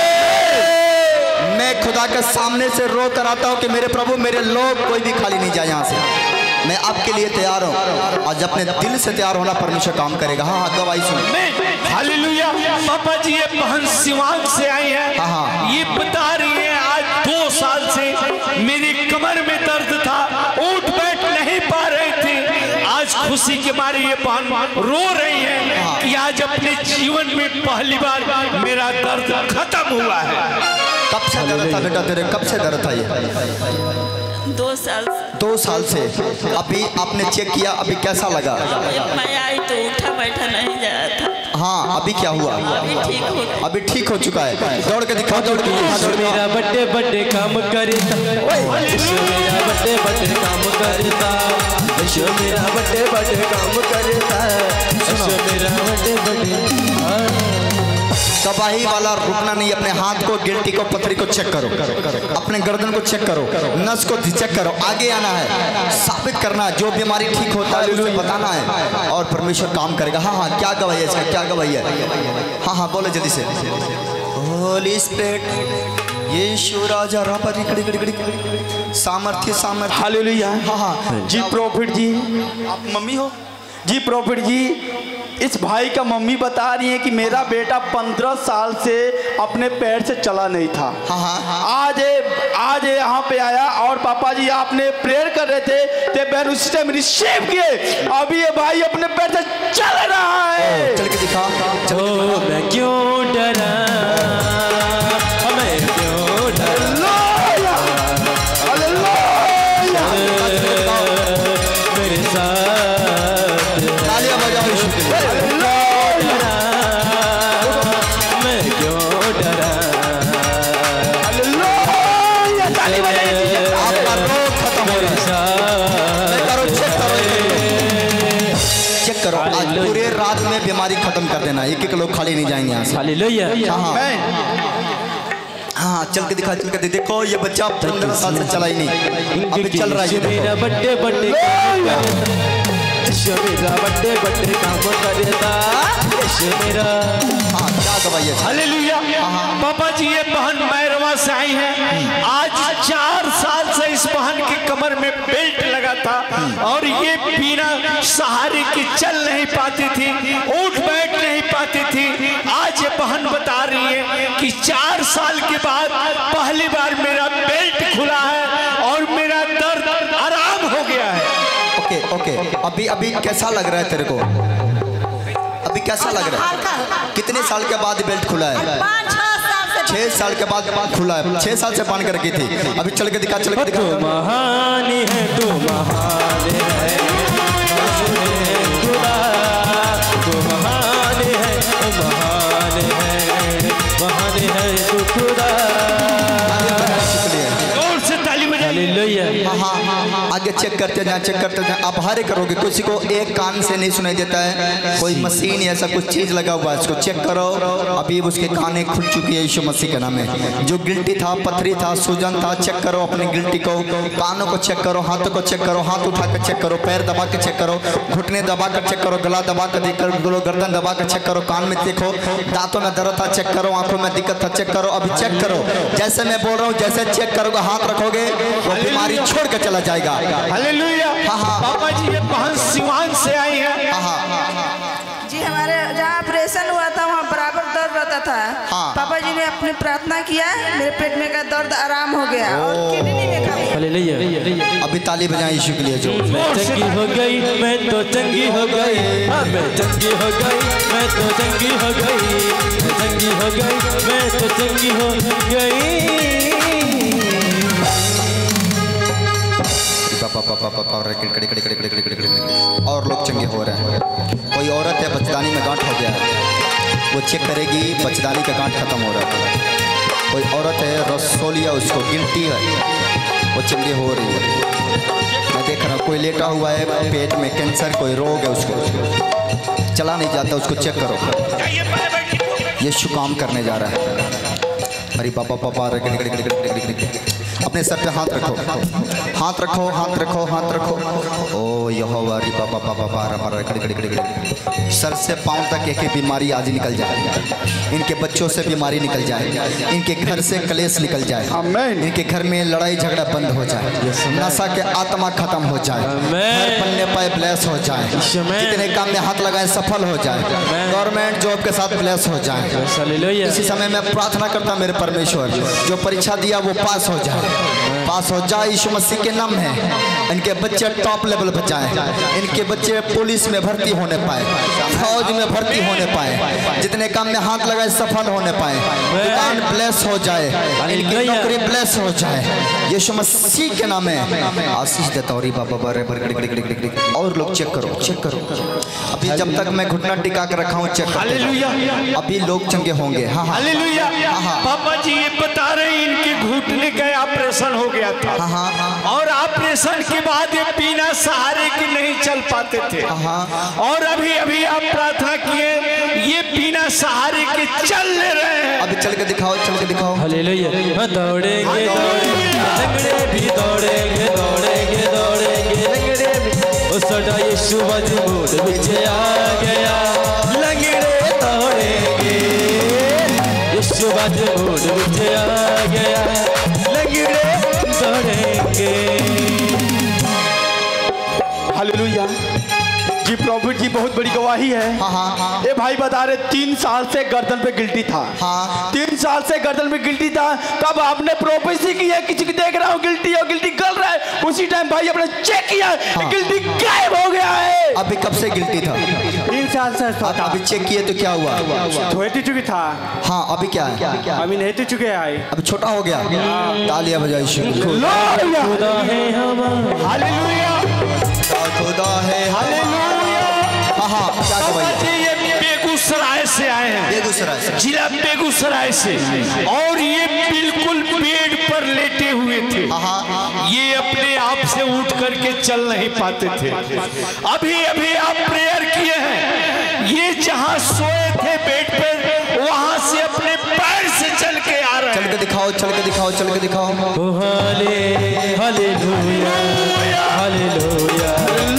Speaker 2: मैं खुदा के सामने से रो कर आता हूँ कि मेरे प्रभु मेरे लोग कोई भी खाली नहीं जाए यहाँ से। मैं आपके लिए तैयार हूँ, आज अपने दिल से तैयार होना, परमेश्वर काम करेगा। हाँ हाँ गवाही सुन।
Speaker 1: हालेलुया। पापा जी ये बहन सिवान से आई है, ये बता रही है आज 2 साल से मेरी कमर में दर्द था, उठ बैठ नहीं पा रहे थे। आज खुशी के मारे ये बहन रो रही है कि आज अपने जीवन में पहली बार मेरा दर्द खत्म हुआ है।
Speaker 2: कब से दर्द था बेटा तेरे, कब से दर्द था ये?
Speaker 5: 2 साल
Speaker 2: 2 साल से। अभी आपने चेक किया, अभी कैसा लगा?
Speaker 5: मैं आई तो उठा बैठा नहीं जा रहा था।
Speaker 2: हाँ, अभी क्या हुआ? अभी ठीक हो चुका है। दौड़ के दिखाओ, दौड़ के दिखाओ।
Speaker 1: मेरा बड़े बड़े काम करता, मेरा बड़े बड़े काम करता, मेरा बड़े बड़े काम करता, मेरा बड़े बड़े।
Speaker 2: तबाही वाला रुकना नहीं। अपने हाथ को, गिल्टी को, पथरी को चेक करो, अपने गर्दन को चेक करो, नस को चेक करो। आगे आना है, साबित करना, जो बीमारी ठीक होता है उसे बताना है और परमेश्वर काम करेगा। हाँ हाँ, क्या गवाही है इसका, क्या गवाही है? हाँ हाँ बोले जल्दी से। होली स्पिरिट, यीशु राजा रापरी कड़ी कड़ी कड़ी, सामर्थ्य सामर्थ्य।
Speaker 3: हालेलुया।
Speaker 2: हाँ हाँ
Speaker 3: जी प्रॉफिट जी, आप मम्मी हो? जी प्रॉफिट जी, इस भाई का मम्मी बता रही है कि मेरा बेटा 15 साल से अपने पैर से चला नहीं था।
Speaker 2: हाँ हाँ।
Speaker 3: आज यहाँ पे आया और पापा जी आपने प्रेयर कर रहे थे तो बहन उस टाइम रिसीव किए। अभी ये भाई अपने पैर से चल रहा है।
Speaker 2: चल के दिखा।
Speaker 1: मैं क्यों डरा, मैं क्यों डरा, मेरे साथ
Speaker 2: तालियां बजाओ यीशु के लिए।
Speaker 1: मैं क्यों डरा,
Speaker 2: आपका रोग खत्म हो रहा है। करो, चेक करो। आज पूरे रात में बीमारी खत्म कर देना। एक लोग खाली नहीं जाएंगे यहाँ से।
Speaker 1: हालेलुया।
Speaker 2: हाँ, चल के दिखा, चल के देखो। ये बच्चा 15 साल से चला ही नहीं, अभी चल रहा है।
Speaker 1: मेरा बड़े बड़े मेरा बड़े बड़े काम करता, मेरा।
Speaker 2: हाँ, क्या गवाही है?
Speaker 6: हालेलुया। पापा जी, ये बहन मैरवा से आई है। आज 4 साल से इस बहन के कमर में बेल्ट लगा था और ये बिना सहारे के चल नहीं पाती थी, उठ बैठ नहीं पाती थी। आज ये बहन बता रही है कि 4 साल के बाद पहली बार मेरा बेल्ट खुला है और मेरा दर्द आराम हो गया है।
Speaker 2: ओके ओके, अभी कैसा लग रहा है तेरे को? अभी कैसा लग रहा है? कितने साल के बाद बेल्ट खुला है? 6 साल के बाद खुला है। 6 साल से बांध कर रखी थी। अभी चल के दिखा, चल के दिखा।
Speaker 1: तू महान है, तू महान है, तू महान है, महान है, महान है तू खुदा।
Speaker 6: जोर से ताली बजाइए।
Speaker 1: हालेलुया।
Speaker 2: हाँ, आगे चेक करते जाए, चेक करते जाए। आप हरे करोगे, किसी को एक कान से नहीं सुनाई देता है, कोई मशीन ऐसा कुछ चीज लगा हुआ है, इसको चेक करो। अभी उसके कानें खुल चुकी है यीशु मसीह के नाम में। जो गिल्टी था, पथरी था, सूजन था, चेक करो अपने गिल्टी को, कानों को चेक करो, हाथों को चेक करो, हाथ उठा कर चेक करो, पैर दबा के चेक करो, घुटने दबा कर चेक करो, गला दबा कर देख करो, गर्दन दबा कर चेक करो, कान में देखो, दांतों में दर्द था चेक करो, आंखों में दिक्कत था चेक करो। अभी चेक करो, जैसे मैं बोल रहा हूँ, जैसे चेक करोगे, हाथ रखोगे, वो बीमारी छोड़ के चला जाएगा।
Speaker 6: हालेलुया। पापा जी, ये बहन सिवान से आई है।
Speaker 5: जी, हमारे जहाँ ऑपरेशन हुआ था वहाँ बराबर दर्द रहता था।
Speaker 2: हाँ।
Speaker 5: पापा जी ने अपनी प्रार्थना किया, मेरे पेट में का दर्द आराम हो गया और किडनी में का।
Speaker 1: हालेलुया।
Speaker 2: अभी ताली बजाएं यीशु के लिए। जो
Speaker 1: मैं चंगी हो गई, मैं तो चंगी हो गई, हाँ मैं चंगी हो गई, मैं तो चंगी हो गई, मैं चंगी हो गई, मैं तो चंगी हो गई।
Speaker 2: और लोग चंगे हो रहे हैं। कोई औरत है, बचदानी में गांठ हो गया है, वो चेक करेगी, बचदानी का गांठ खत्म हो रहा है। कोई औरत है, रसोलिया, उसको गिल्टी है, वो चंगी हो रही है। मैं देख रहा हूँ, कोई लेटा हुआ है, पेट में कैंसर, कोई रोग है, उसको चला नहीं जाता, उसको चेक करो। यीशु काम करने जा रहा है। अरे पापा अपने सर पे हाथ रखो, हाथ रखो, हाथ रखो, हाथ रखो। ओ यहोवा, री सर से पांव तक एक बीमारी आज निकल जाए, इनके बच्चों से बीमारी निकल जाए, इनके घर से कलेश निकल जाए, इनके घर में लड़ाई झगड़ा बंद हो जाए, नशा के आत्मा खत्म हो जाए, घर बनने पाए ब्लेस हो जाए, जितने काम में हाथ लगाए सफल हो जाए, गवर्नमेंट जॉब के साथ ब्लेस हो जाए। इसी समय मैं प्रार्थना करता मेरे परमेश्वर, जो परीक्षा दिया वो पास हो जाए, पास हो जाए, यीशु मसीह के नाम है। इनके बच्चे टॉप लेवल पर जाएं, इनके बच्चे पुलिस में भर्ती होने पाए, फौज में भर्ती होने पाए, जितने काम में हाथ लगाए सफल होने पाए, दुकान ब्लेस हो जाए, इनकी नौकरी ब्लेस हो जाए, यीशु मसीह के नाम में आशीष देता हूँ। बाबा और लोग चेक करो, चेक करो। अभी जब तक मैं घुटना टिका कर रखा हूँ, चेक करो, अभी लोग चंगे होंगे। हाँ हाँ
Speaker 6: पापा जी ये बता रहे हैं इनके घुटने का ऑपरेशन हो गया था। और ऑपरेशन के बाद ये बिना सहारे के नहीं चल पाते थे। और अभी अभी आप प्रार्थना किए, ये बिना सहारे के चल ले रहे हैं।
Speaker 2: अभी चल के दिखाओ, चल के दिखाओ।
Speaker 1: हालेलुया। दौड़ेंगे लंगड़े भी दौड़ेंगे, दौड़ेंगे दौड़ेंगे लंगड़े भी। ओ सदा यीशु मजबूत पीछे आ गया, लंगड़े दौड़ेंगे, यीशु मजबूत पीछे आ गया, लंगड़े दौड़ेंगे।
Speaker 3: हालेलुया जी। प्रॉफिट जी बहुत बड़ी गवाही है। ये भाई बता रहे 3 साल से गर्दन पे गिल्टी था। 3 साल से गर्दन पे गिल्टी था। कब आपने प्रोफेसी की है, किसी को देख रहा हूँ गिल्टी और गिल्टी गल रहा है, उसी टाइम भाई आपने चेक किया, गिल्टी गायब हो गया है।
Speaker 2: अभी कब से गिल्टी था?
Speaker 3: 3 साल से।
Speaker 2: अभी चेक किए तो क्या हुआ?
Speaker 3: धोती चुकी था।
Speaker 2: हाँ अभी क्या है?
Speaker 3: अभी नहीं तो चुके आए,
Speaker 2: अभी छोटा हो गया। तालियां बजाओ यीशु की।
Speaker 1: खुदा है हमारा,
Speaker 3: हालेलुया
Speaker 2: खुदा है।
Speaker 3: हालेलुया।
Speaker 2: हाँ क्या
Speaker 6: जी ये बेगूसराय से आए हैं,
Speaker 2: बेगूसराय से,
Speaker 6: जिला बेगूसराय से। और ये बिल्कुल बेड पर लेटे हुए थे। ये अपने आप से उठ करके चल नहीं पाते थे। अभी अभी आप प्रेयर किए हैं, ये जहां सोए थे बेड पर, वहां से अपने पैर से चल के आ रहे हैं।
Speaker 2: चल के दिखाओ, चल के दिखाओ, चल के दिखाओ।
Speaker 1: हालेलुया हालेलुया हालेलुया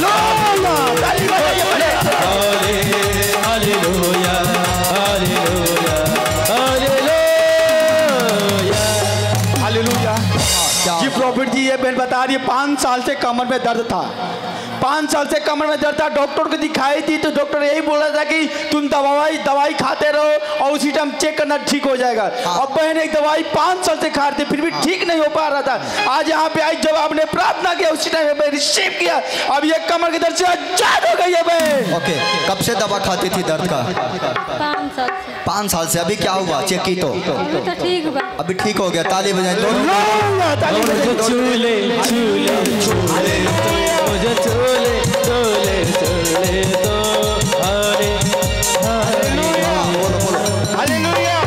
Speaker 3: हालेलुया जी। प्रॉफिट जी ये बहन बता रही है 5 साल से कमर में दर्द था। 5 साल से कमर में दर्द था। डॉक्टर को दिखाई थी तो डॉक्टर यही बोल रहा था कि तुम दवाई खाते रहो और उसी टाइम चेक करना ठीक हो जाएगा। अब बहन एक दवाई 5 साल से खा रहे थे, फिर भी ठीक नहीं हो पा रहा था। आज यहाँ पे आई, जब आपने प्रार्थना किया उसी टाइम पे रिसीव किया, अब ये कमर के दर्द से आजाद हो गई है बहन।
Speaker 2: ओके, कब से दवा खाती थी दर्द का?
Speaker 7: 5 साल से।
Speaker 2: 5 साल से। अभी क्या हुआ? चेक की तो
Speaker 7: अभी तो ठीक बा।
Speaker 2: अभी ठीक हो गया। ताली बजाएं दोनों।
Speaker 1: चूले चूले चूले मुझे चूले चूले चूले तो हारे
Speaker 3: हालेलुया।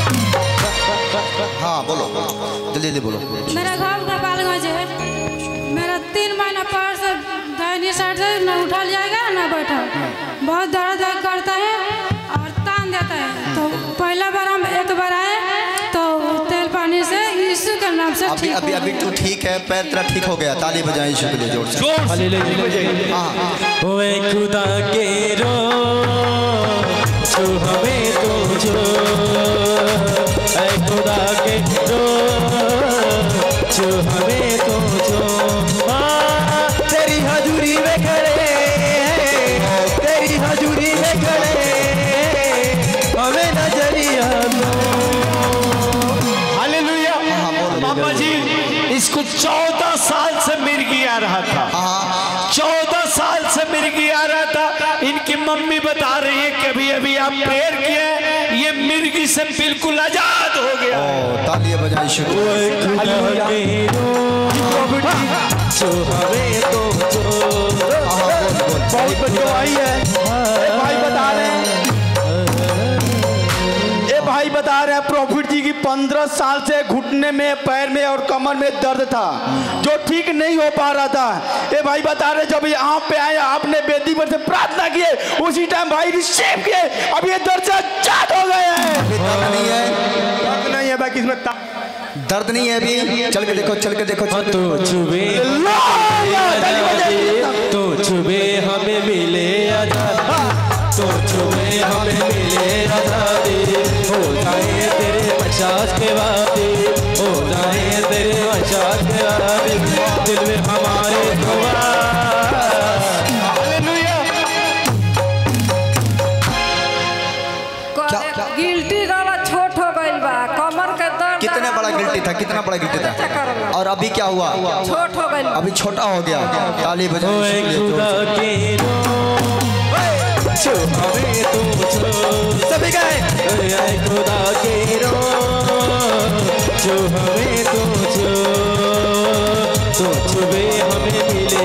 Speaker 2: हाँ बोलो, जल्दी बोलो।
Speaker 7: मेरा गाँव गोपालगंज है। मेरा 3 महीना पर से दाहिनी साइड से न उठा जाएगा न बैठा, बहुत दर्द करता है और तान देता है। तो पहला बार हम एक बार आए तो तेल पानी से यीशु के नाम से
Speaker 2: अभी अभी अभी तू ठीक है, पैर तेरा ठीक हो गया। ताली बजाएं यीशु के लिए जोर से।
Speaker 1: हालेलुया। ओए खुदा के रो जो हमें तो जो, ऐ खुदा के रो जो हमें तो जो, तेरी हजूरी में खड़े, तेरी हजूरी में खड़े, हमें नजरिया दो।
Speaker 6: हालेलुया। पापा जी इसको 14 साल से मिर्गी आ रहा था। 14 साल से मिर्गी आ रहा था। इनकी मम्मी बता रही है कि अभी अभी आप प्रेयर किए, ये मिर्गी से बिल्कुल आजाद हो गया।
Speaker 2: तालियां बजाएं यीशु की।
Speaker 1: जो हमें तो जो,
Speaker 3: बहुत बड़ी गवाही है। भाई बता रहे हैं, भाई बता रहे हैं प्रॉफिट जी की 15 साल से घुटने में, पैर में और कमर में दर्द था जो ठीक नहीं हो पा रहा था। ये भाई बता रहे जब यहाँ पे आए, आपने बेदी पर से प्रार्थना किए, उसी टाइम भाई रिसीव किए, अब ये दर्द से आजाद हो गए हैं।
Speaker 2: दर्द नहीं है,
Speaker 3: दर्द नहीं है बाकी इसमें
Speaker 2: दर्द नहीं है अभी। चल के देखो, चल के देखो।
Speaker 1: तो छुबे तो छुबे हमें मिले आजादी, तो छुबे हमें मिले आजादी, हो जाए तेरे मशाज के वादे, हो जाए तेरे मशाज के वादे, दिल में हमारे दुआ।
Speaker 5: गिल्टी गला छोट हो गई बा, कमर के दर्द
Speaker 2: कितने बड़ा गिल्टी था, कितना बड़ा गिल्टी था। और अभी क्या हुआ?
Speaker 5: छोट हो गई।
Speaker 2: अभी छोटा हो गया। ताली बजाओ।
Speaker 1: सभी गए खुदा के रो जो हमें तो छुबे हमें मिले।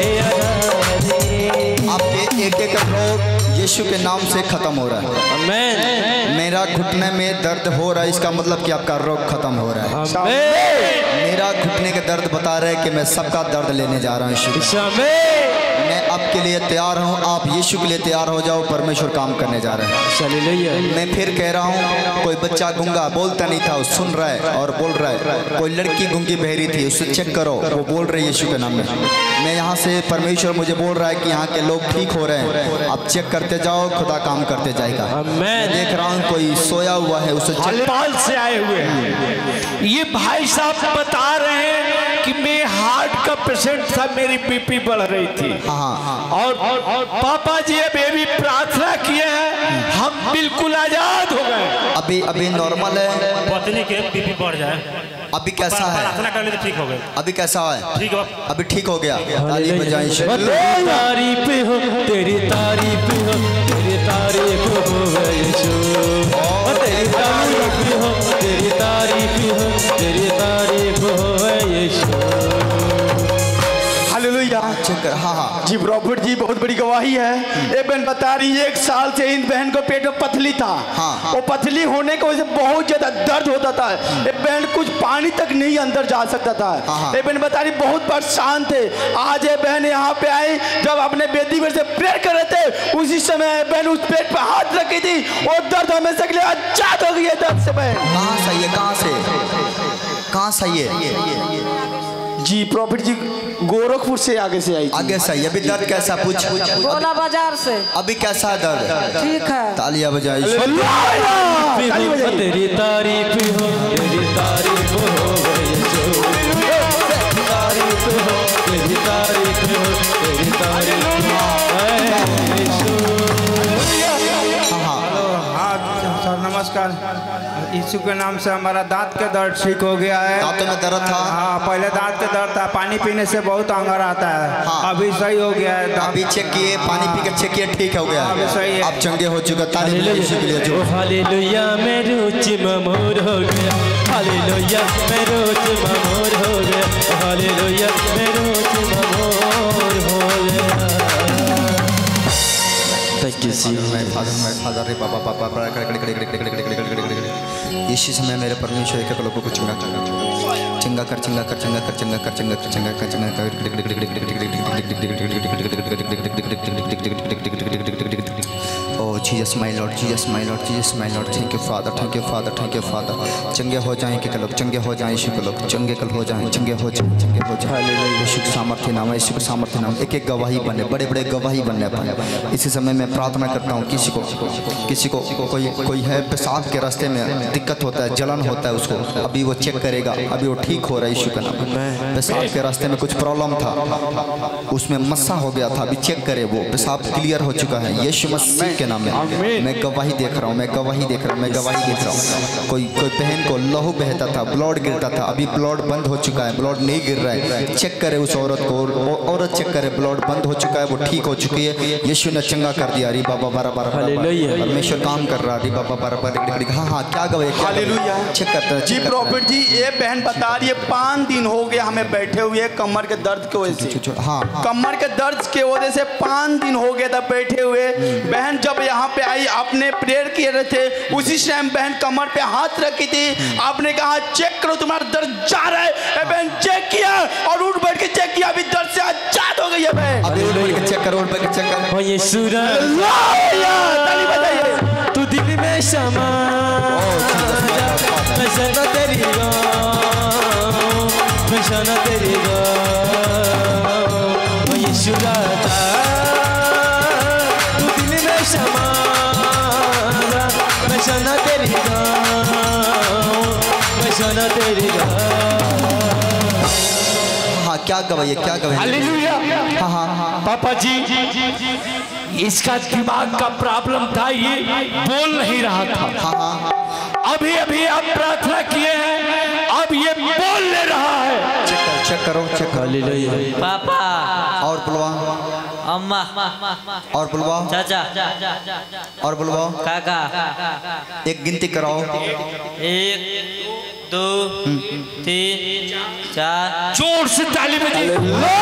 Speaker 2: आपके एक एक रोग यीशु के नाम से खत्म हो रहा है।
Speaker 1: आमीन।
Speaker 2: मेरा घुटने में दर्द हो रहा है, इसका मतलब कि आपका रोग खत्म हो रहा है।
Speaker 1: आमीन।
Speaker 2: मेरा घुटने के दर्द बता रहे हैं कि मैं सबका दर्द लेने जा रहा हूँ यीशु। मैं आपके लिए तैयार हूँ, आप यीशु के लिए तैयार हो जाओ। परमेश्वर काम करने जा रहे हैं। मैं फिर कह रहा हूँ, कोई बच्चा गूंगा बोलता नहीं था, वो सुन रहा है और बोल रहा है। कोई लड़की गूंगी बहरी थी, उससे चेक करो, वो बोल रही है यीशु के नाम में। मैं यहाँ से परमेश्वर मुझे बोल रहा है कि यहाँ के लोग ठीक हो रहे हैं, आप चेक करते जाओ, खुदा काम करते जाएगा। मैं देख रहा हूँ कोई सोया हुआ है, उसे
Speaker 6: नेपाल से आए हुए हैं। ये भाई साहब बता रहे हैं कि मैं हार्ट का पेशेंट था, मेरी बीपी बढ़ रही थी। और पापा जी अब ये भी प्रार्थना किए हैं, हम बिल्कुल आजाद हो गए।
Speaker 2: अभी नॉर्मल है।
Speaker 8: पत्नी के बीपी बढ़ जाए,
Speaker 2: अभी कैसा है?
Speaker 8: प्रार्थना कर ले तो ठीक हो गए।
Speaker 2: अभी कैसा है?
Speaker 8: ठीक हो,
Speaker 2: अभी ठीक हो गया। ताली बजाएं।
Speaker 1: तारीफ हो तेरी तारीफ हो तेरी तारीफ हो यीशु। तेरी तारीफ हो तेरी तारीफ हो तेरी तारीफ हो यीशु।
Speaker 3: हालेलुया।
Speaker 2: हाँ
Speaker 3: जी प्रॉफिट जी, बहुत बड़ी गवाही है। ये बहन बता रही है 1 साल से इन बहन को पेट में पथली था। वो पथली होने की वजह से बहुत ज्यादा दर्द होता था। ये बहन कुछ पानी तक नहीं अंदर जा सकता था। ये बहन बता रही बहुत परेशान थे। आज ये बहन यहाँ पे आई, जब अपने बेदी में से प्रेयर कर रहे थे, उसी समय बहन उस पेट पे हाथ रखी थी और दर्द हमेशा के लिए आजाद हो गई है दर्द से। बहन
Speaker 2: कहाँ सही है? कहाँ सही है?
Speaker 3: जी प्रॉफिट जी, गोरखपुर से आगे से आई।
Speaker 2: आगे सही। अभी दर्द कैसा? पूछ।
Speaker 5: गोला बाजार से।
Speaker 2: अभी कैसा है दर्द?
Speaker 5: ठीक है।
Speaker 2: तालियां बजाई।
Speaker 1: तेरी तारीफ हो तेरी तारीफ हो यीशु। तारीफ हो तेरी तारीफ हो तेरी तारीफ हो यीशु।
Speaker 9: सर नमस्कार। यीशु के नाम से हमारा दांत के दर्द ठीक हो गया है।
Speaker 2: दांतों में दर्द था?
Speaker 9: हाँ, पहले दांत के दर्द था, पानी पीने से बहुत अंगर आता है। अभी सही हो गया है।
Speaker 2: अभी चेक किए, पानी पी के चेक किए, ठीक हो गया।
Speaker 9: अभी सही है।
Speaker 2: आप चंगे हो चुके। ताली बजाओ यीशु के लिए। जो
Speaker 1: हालेलुया मैं रुचि ममोर हो गया। हालेलुया मैं रुचि ममोर हो गया। हालेलुया मैं रुचि ममोर हो गया।
Speaker 2: इसी समय मेरे परमेश्वर के लोगों को चंगा कर चंगा कर चंगा कर चंगा कर चंगा कर चंगा कर चंगा कर चंगा कर। Oh Jesus my Lord, Jesus my Lord, Jesus my Lord, thank you Father, thank you Father, thank you Father। चंगे हो जाएं कि लोग चंगे हो जाएं, यीशु के लोग चंगे कल हो जाएं, चंगे हो जाएं, चंगे हो जाएं। यीशु के सामर्थ्य नाम है, यीशु के सामर्थ्य नाम। एक एक गवाही बने, बड़े बड़े गवाही बनने पाए। इसी समय मैं प्रार्थना करता हूँ, किसी को कोई है पेशाब के रास्ते में दिक्कत होता है, जलन होता है, उसको अभी वो चेक करेगा, अभी वो ठीक हो रहा है यीशु का नाम। पेशाब के रास्ते में कुछ प्रॉब्लम था, उसमें मस्सा हो गया था, अभी चेक करे, वो पेशाब क्लियर हो चुका है यीशु मसीह के नाम में। मैं गवाही देख रहा हूँ, मैं गवाही देख रहा हूँ, मैं गवाही देख रहा हूँ। कोई बहन को लहू बहता था, ब्लड गिरता था, अभी ब्लड बंद हो चुका है, ब्लड नहीं गिर रहा है। चेक करे उस औरत को, औरत चेक करे, ब्लड बंद हो चुका है, वो ठीक हो चुकी है। यीशु ने चंगा कर दिया। अरे बाबा बारा बारा परमेश्वर काम कर रहा। अरे बाबा बारा बारा। हाँ हाँ, क्या गवाही? हालेलुया। चेक करता है
Speaker 3: जी प्रॉफिट जी। ये बहन बता रही है 5 दिन हो गया हमें बैठे हुए कमर के दर्द की वजह से।
Speaker 2: हाँ,
Speaker 3: कमर के दर्द की वजह से 5 दिन हो गया था बैठे हुए। बहन जब यहाँ पे आई, आपने प्रेयर किए रहे थे, उसी टाइम बहन कमर पे हाथ रखी थी, आपने कहा चेक करो तुम्हारा दर्द जा रहा है। बहन चेक किया और उठ बैठ के चेक किया, अभी दर्द से आजाद हो गई है बहन।
Speaker 2: अभी उठ बैठ के चेक करो, उठ बैठ के चेक करो।
Speaker 1: ये सूरज
Speaker 3: ताली बजाइए।
Speaker 1: तू दिल में समा मैं सना तेरी गाँव, मैं सना तेरी गाँव। ये सूरज तू दिल में समा मैं सना तेरी गाँव, मैं सना तेरी गाँव।
Speaker 2: हाँ, क्या गवाही? क्या गवाही?
Speaker 6: हालेलुया।
Speaker 2: हाँ हाँ हाँ।
Speaker 6: पापा जी, इसका दिमाग का प्रॉब्लम था, ये बोल नहीं रहा था।
Speaker 2: हाँ हाँ।
Speaker 6: अभी अभी आप प्रार्थना किए हैं,
Speaker 1: हालेलुया।
Speaker 10: पापा
Speaker 2: और बुलवा,
Speaker 10: अम्मा
Speaker 2: और बुलवा,
Speaker 10: चाचा
Speaker 2: और बुलवा।
Speaker 10: काका।
Speaker 2: एक गिनती कराओ।
Speaker 10: 1 2 3 4।
Speaker 6: जोर से ताली बजाइए।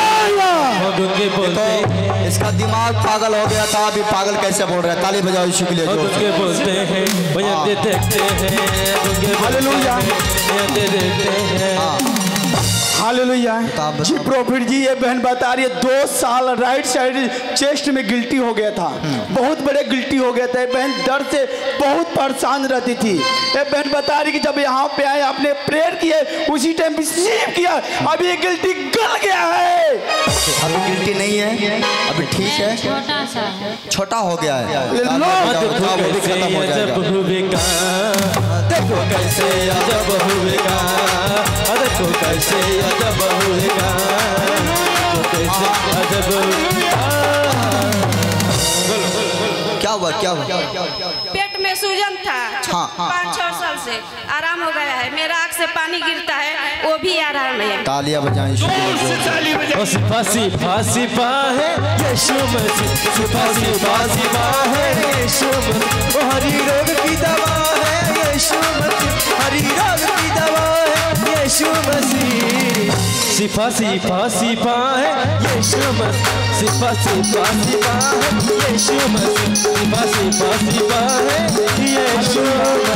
Speaker 2: तो इसका दिमाग पागल हो गया था, अभी पागल कैसे बोल रहा है? ताली बजाओ यीशु के लिए।
Speaker 1: बोलते हैं बजाते देखते हैं,
Speaker 3: हालेलुया
Speaker 1: देखते हैं।
Speaker 3: हालेलुया। जी प्रॉफिट जी, ये बहन बता रही है 2 साल राइट साइड चेस्ट में गिल्टी हो गया था, बहुत बड़े गिल्टी हो गया था। ये बहन दर्द से बहुत परेशान रहती थी। ये बहन बता रही कि जब यहाँ पे आए आपने प्रेयर किए, उसी टाइम रिसीव किया, अभी ये गिल्टी गल गया है।
Speaker 2: अभी गिल्टी नहीं है, अभी ठीक है,
Speaker 7: छोटा सा
Speaker 2: छोटा हो गया है।
Speaker 1: देखो कैसे अजब हुएगा, देखो कैसे अजब हुएगा, कैसे अजब।
Speaker 2: क्या हुआ, क्या हुआ?
Speaker 5: पेट में सूजन था।
Speaker 2: हाँ, हाँ,
Speaker 5: 5-6 साल से आराम हो गया है। मेरा आँख से पानी गिरता है, वो भी आराम है।
Speaker 2: तालियां बजाएं यीशु के लिए।
Speaker 1: सिपा सिपा सिपा है यीशु मसीह, सिपा सिपा सिपा है यीशु मसीह। ओ हरी रोग की दवा है यीशु मसीह, हरी रोग की दवा है यीशु मसीह। सिपा सिपा सिपा है यीशु मसीह, सिपा सिपा सिपा है यीशु मसीह, सिपा सिपा सिपा है यीशु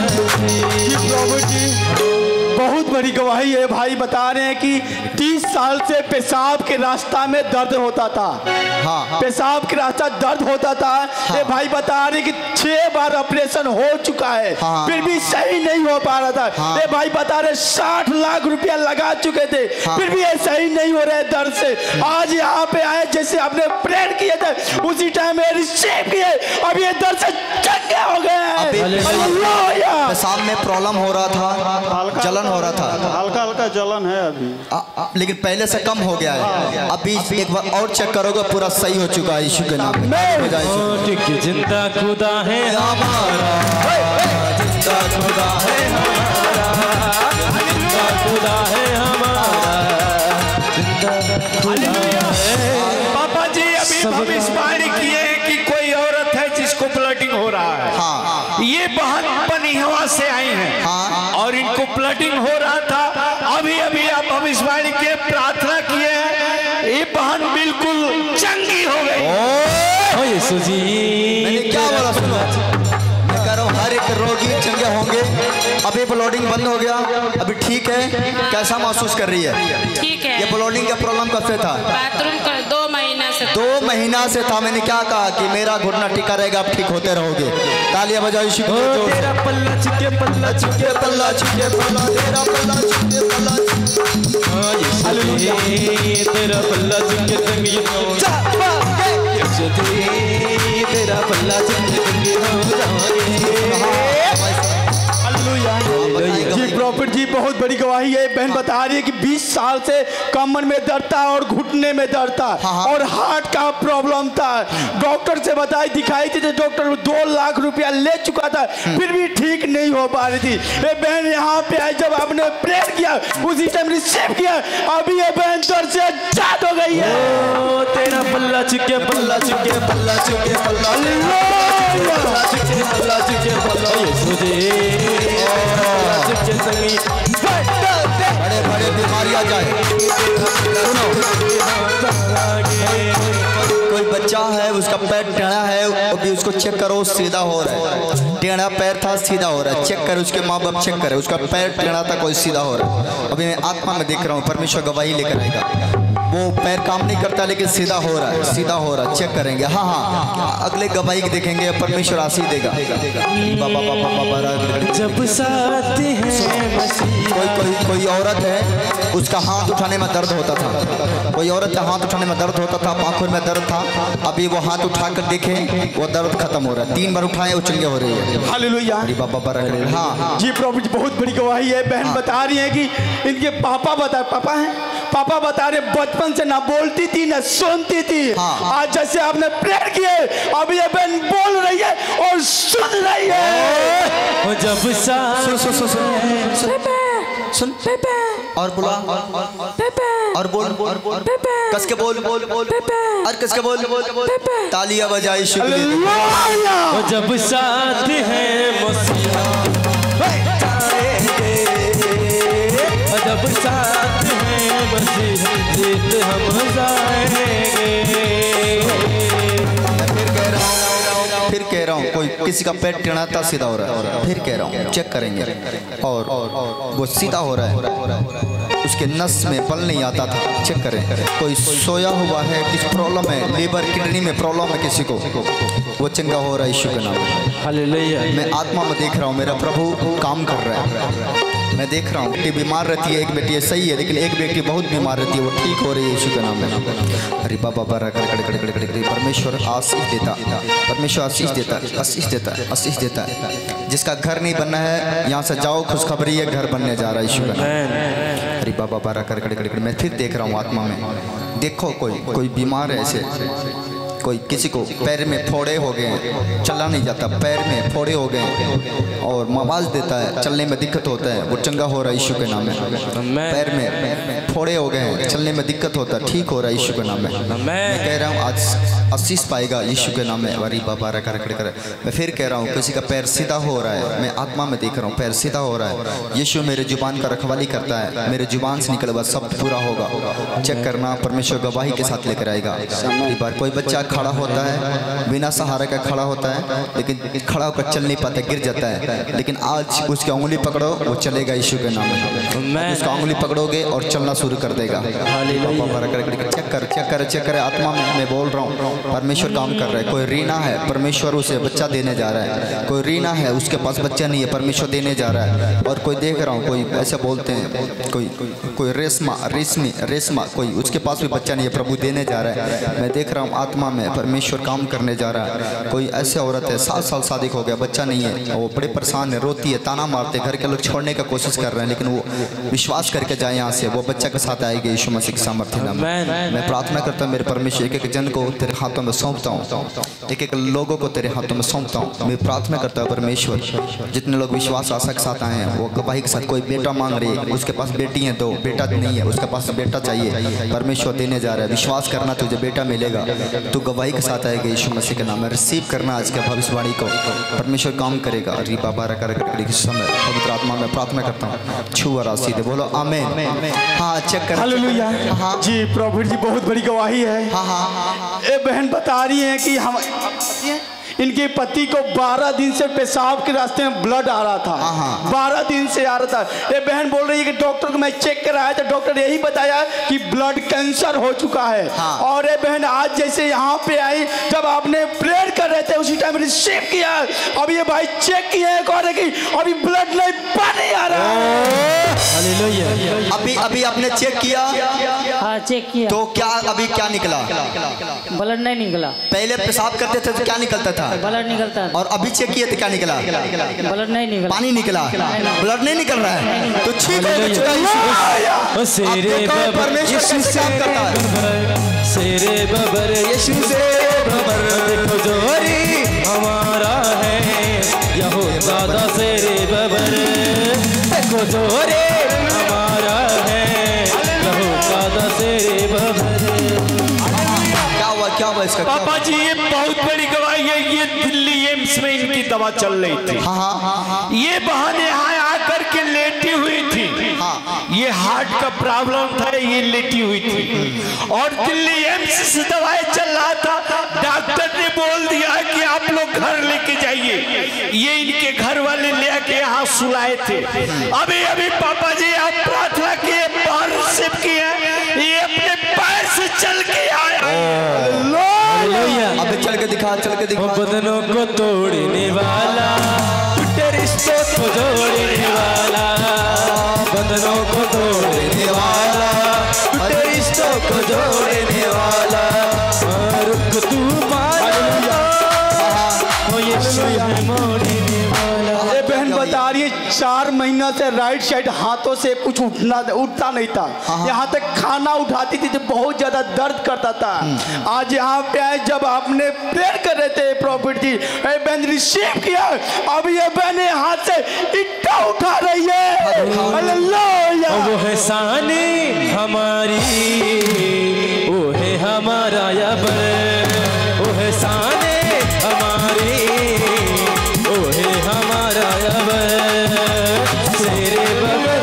Speaker 1: मसीह।
Speaker 3: बहुत बड़ी गवाही है। भाई बता रहे हैं कि 30 साल से पेशाब के रास्ता में दर्द होता था।
Speaker 2: हाँ।
Speaker 3: पेशाब के रास्ता दर्द होता था। ये भाई बता रहे कि 6 बार ऑपरेशन हो चुका है, फिर भी सही नहीं हो पा रहा था। ये भाई बता रहे 60 लाख रुपया लगा चुके थे, फिर भी ये सही नहीं हो रहे दर्द से। आज यहाँ पे आए, जैसे आपने प्रेयर किए थे उसी टाइम में रिसीव किए, अब ये दर्द से चंगे हो गए हैं।
Speaker 2: पेशाब में प्रॉब्लम हो रहा था, जलन हो रहा था,
Speaker 11: हल्का हल्का जलन है अभी,
Speaker 2: लेकिन पहले से कम हो गया है। अभी एक बार और चेक करोगे, पूरा सही हो चुका है यीशु के नाम में।
Speaker 1: जिंदा खुदा है हमारा, जिंदा खुदा है हमारा, जिंदा खुदा है हमारा, जिंदा खुदा है।
Speaker 6: पापा जी अभी भविष्यवाणी किए कि कोई औरत है जिसको ब्लडिंग हो रहा है।
Speaker 2: हाँ।
Speaker 6: ये बहन बनिहवा से आई हैं।
Speaker 2: हाँ।
Speaker 6: और इनको ब्लडिंग हो रहा था। अभी अभी आप भविष्यवाणी के प्रार्थना किए हैं, ये बहन बिल्कुल चंगी हो गई।
Speaker 1: ओ यीशु जी,
Speaker 2: मैंने क्या बोला सुनो, मैं कह रहा हूँ हर एक रोगी चंगे होंगे। अभी ब्लडिंग बंद हो गया, अभी ठीक है। कैसा महसूस कर रही है?
Speaker 7: ठीक है।
Speaker 2: ये ब्लडिंग का प्रॉब्लम कब से था?
Speaker 7: बाथरूम का 2 महीना से।
Speaker 2: 2 महीना से था। मैंने क्या कहा कि मेरा घुटना टिका रहेगा, आप ठीक होते रहोगे। तालियां बजाओ यीशु के लिए।
Speaker 1: तेरा पल्ला चुके पल्ला चुके पल्ला चुके पल्ला,
Speaker 2: तेरा पल्ला चुके पल्ला
Speaker 1: हालेलुया। तेरा पल्ला चुके तंगी हो जाए, यीशु तेरा पल्ला चुके तंगी हो जाए।
Speaker 3: जी प्रॉफिट जी, बहुत बड़ी गवाही है। बहन बता रही है कि 20 साल से कमर में दर्द था और घुटने में दर्द था और हार्ट का प्रॉब्लम था। डॉक्टर से बताई, दिखाई थी तो डॉक्टर 2 लाख रुपया ले चुका था, फिर भी ठीक नहीं हो पा रही थी। ये बहन यहाँ पे आई, जब आपने प्रेयर किया उसी टाइम रिसीव किया, अभी ये बहन दर्द से आजाद हो गई है।
Speaker 1: तेरा पल्ला चुके पल्ला चुके पल्ला चुके पल्ला चुके पल्ला चुके पल्ला, यीशु
Speaker 2: बड़े बड़े बीमारियां जाए। सुनो, कोई बच्चा है उसका पैर टेढ़ा है, अभी उसको चेक करो सीधा हो रहा है। टेढ़ा पैर था सीधा हो रहा है, चेक करो। उसके माँ बाप चेक करे, उसका पैर टेढ़ा था कोई सीधा हो रहा है। अभी मैं आत्मा में देख रहा हूँ, परमेश्वर गवाही लेकर आएगा। वो पैर काम नहीं करता लेकिन सीधा हो रहा है, सीधा हो रहा है, चेक करेंगे। हाँ हाँ, अगले गवाही देखेंगे, परमेश्वर आशीष देगा।
Speaker 1: जब साथ हैं
Speaker 2: कोई औरत है, उसका हाथ उठाने में दर्द होता था। कोई औरत का हाथ उठाने में दर्द होता था, पाखुर में दर्द था। अभी वो हाथ उठाकर देखे, वो दर्द खत्म हो रहा है। 3 बार उठाए, वो चंगे हो रही है।
Speaker 3: हालेलुया।
Speaker 2: हाँ
Speaker 3: जी प्रभु जी, बहुत बड़ी गवाही है। बहन बता रही है कि इनके पापा बता रहे बचपन से ना बोलती थी ना सुनती थी। आज जैसे आपने प्रेयर किए, अभी ये बहन बोल रही है और सुन रही है।
Speaker 1: जब
Speaker 2: सुन और बुला और बोल कस के बोल और कस के बोल तालियां बजाई शुक्रिया।
Speaker 1: जब साथ है जब साथ है मसीह हम जाएंगे।
Speaker 2: फिर कह रहा हूँ कोई किसी का पेट टेढ़ाता सीधा हो रहा है, फिर कह रहा हूँ चेक करेंगे और वो सीधा हो रहा है, उसके नस में बल नहीं आता था, चेक करें। कोई सोया हुआ है, किस प्रॉब्लम है, लीवर किडनी में प्रॉब्लम है किसी को, वो चंगा हो रहा है यीशु के नाम में। हालेलुया। मैं आत्मा में देख रहा हूँ मेरा प्रभु काम कर रहा है। मैं देख रहा हूँ बेटी बीमार रहती है, एक बेटी सही है लेकिन एक बेटी बहुत बीमार रहती है, वो ठीक हो रही है यीशु के नाम में। अरे बाबा बारा परमेश्वर आशीष देता, परमेश्वर आशीष देता, आशीष देता है, आशीष देता है। जिसका घर नहीं बनना है यहाँ से जाओ, खुशखबरी है घर बनने जा रहा है यीशु का नाम। अरे बाबा बारा कर मैं फिर देख रहा हूँ आत्मा में। देखो कोई बीमार है ऐसे, कोई किसी को पैर में फोड़े हो गए, चला नहीं जाता, पैर में फोड़े हो गए और आवाज देता है, चलने में दिक्कत होता है, वो चंगा हो रहा है यीशु के नाम में। पैर में फोड़े हो गए हैं, चलने में दिक्कत होता है, ठीक हो रहा है यीशु के नाम में। मैं कह रहा हूँ आज आशीष पाएगा यीशु के नाम में। वारी बाबा कर मैं फिर कह रहा हूँ किसी का पैर सीधा हो रहा है, मैं आत्मा में देख रहा हूँ पैर सीधा हो रहा है। यीशु मेरे जुबान का रखवाली करता है, मेरे जुबान से निकल बस सब पूरा होगा। चेक करना, परमेश्वर गवाही के साथ लेकर आएगा। एक बार कोई बच्चा खड़ा होता है, बिना सहारे का खड़ा होता है, लेकिन खड़ा होकर चल नहीं पाता, गिर जाता है, लेकिन आज उसकी उंगली पकड़ो, वो चलेगा यीशु के नाम में। उसका उंगली पकड़ोगे और चलना शुरू कर देगा। चेक कर आत्मा में मैं बोल रहा हूँ परमेश्वर काम कर रहा है। कोई रीना है, परमेश्वर उसे बच्चा देने जा रहा है। कोई रीना है, उसके पास बच्चा नहीं है, परमेश्वर देने जा रहा है। और कोई देख रहा हूँ, कोई ऐसे बोलते हैं, कोई रेशमा कोई उसके पास भी बच्चा नहीं है, प्रभु देने जा रहा है। मैं देख रहा हूँ आत्मा में परमेश्वर काम करने जा रहा है। कोई ऐसे औरत है 7 साल शादी हो गया, बच्चा नहीं है, वो बड़े परेशान है, रोती है, ताना मारते, घर के लोग छोड़ने का कोशिश कर रहे हैं, लेकिन वो विश्वास करके जाए यहाँ से, वो बच्चा के साथ आएगी यीशु मसीह के सामर्थ्य नाम में। मैं प्रार्थना करता हूँ मेरे परमेश्वर, एक एक जन को तेरे हाथों में सौंपता हूँ, एक एक लोगों को तेरे हाथों में सौंपता हूँ। मैं प्रार्थना करता हूँ परमेश्वर, जितने लोग विश्वास आशा के साथ आए हैं, वो गवाही के साथ, कोई बेटा मांग रही है, उसके पास बेटी है, 2 बेटा नहीं है, उसके पास बेटा चाहिए, परमेश्वर देने जा रहा है। विश्वास करना, तुझे बेटा मिलेगा, तू गवाही के साथ आएगा यीशु मसीह के नाम में। रिसीव करना आज के भविष्यवाणी को, परमेश्वर काम करेगा। अरे बाबा समय पवित्र आत्मा में प्रार्थना करता हूँ, छुआ राशि दे, बोलो आमीन। हाँ चेक कर।
Speaker 3: हालेलुया। जी प्रभु जी बहुत बड़ी गवाही है। ये बहन बता रही है कि हम इनके पति को 12 दिन से पेशाब के रास्ते में ब्लड आ रहा था, 12 दिन से आ रहा था। ये बहन बोल रही है कि डॉक्टर को मैं चेक कराया तो डॉक्टर यही बताया कि ब्लड कैंसर हो चुका है। और ये बहन आज जैसे यहाँ पे आई, जब आपने प्रेयर कर रहे थे उसी टाइम रिसीव किया। अब ये भाई चेक किया है, कह रहे कि अभी ब्लड नहीं, पानी आ रहा है।
Speaker 2: अभी आपने चेक किया?
Speaker 10: हाँ चेक किया।
Speaker 2: तो क्या अभी क्या निकला?
Speaker 10: ब्लड नहीं निकला।
Speaker 2: पहले पेशाब करते थे तो क्या निकलता था?
Speaker 10: ब्लड निकलता था।
Speaker 2: और अभी चेक किए तो क्या निकला?
Speaker 10: ब्लड नहीं निकला।
Speaker 2: पानी निकला, ब्लड नहीं निकल रहा है, तो ठीक हो चुका है।
Speaker 1: सेरे बबर यीशु से सेरे बबर यीशु से बबर, देखो जोरी हमारा है यहोवा सेरे बबर, देखो जोरी हमारा है यहोवा सेरे बबर।
Speaker 2: क्या हुआ इसका?
Speaker 6: पापा जी ये बहुत बड़ी गवाही है। ये दिल्ली एम्स में इनकी दवा चल रही थी। ये बहाने यहाँ आकर के लेटी हुई थी। ये हार्ट का प्रॉब्लम था, ये लेटी हुई थी और दिल्ली एम्स से दवाई चल रहा था। डॉक्टर ने बोल दिया कि आप लोग घर लेके जाइए। ये इनके घर वाले लेके यहाँ सुलाए थे। अभी अभी पापा जी आप प्रार्थना किए, बाहर रिसीव किए, ये अपने पैर से चल के आया।
Speaker 2: अब चल के दिखा, चल के दिखा।
Speaker 1: बदनों को तोड़ने वाला, टूटे रिश्तों को जोड़ने वाला, बदनों को तोड़ने वाला, टूटे रिश्तों को जोड़ने वाला, रुक तू मारा, वो यीशु है मोड़ने वाला।
Speaker 3: ये बहन बता रही है 4 महीना से राइट साइड हाथों से कुछ उठता नहीं था। यहाँ तक खाना उठाती थी तो बहुत ज्यादा दर्द करता था। आज यहाँ पे आए, जब आपने प्रेयर कर रहे थे प्रॉफिट जी, बहन रिसीव किया। अब ये बहन हाथ से ईंटा उठा रही है।
Speaker 1: वो है सानी हमारा हमारी, वो है हमारा अबर, वो है शाने हमारी, वो है हमारा अबर, तेरे बगैर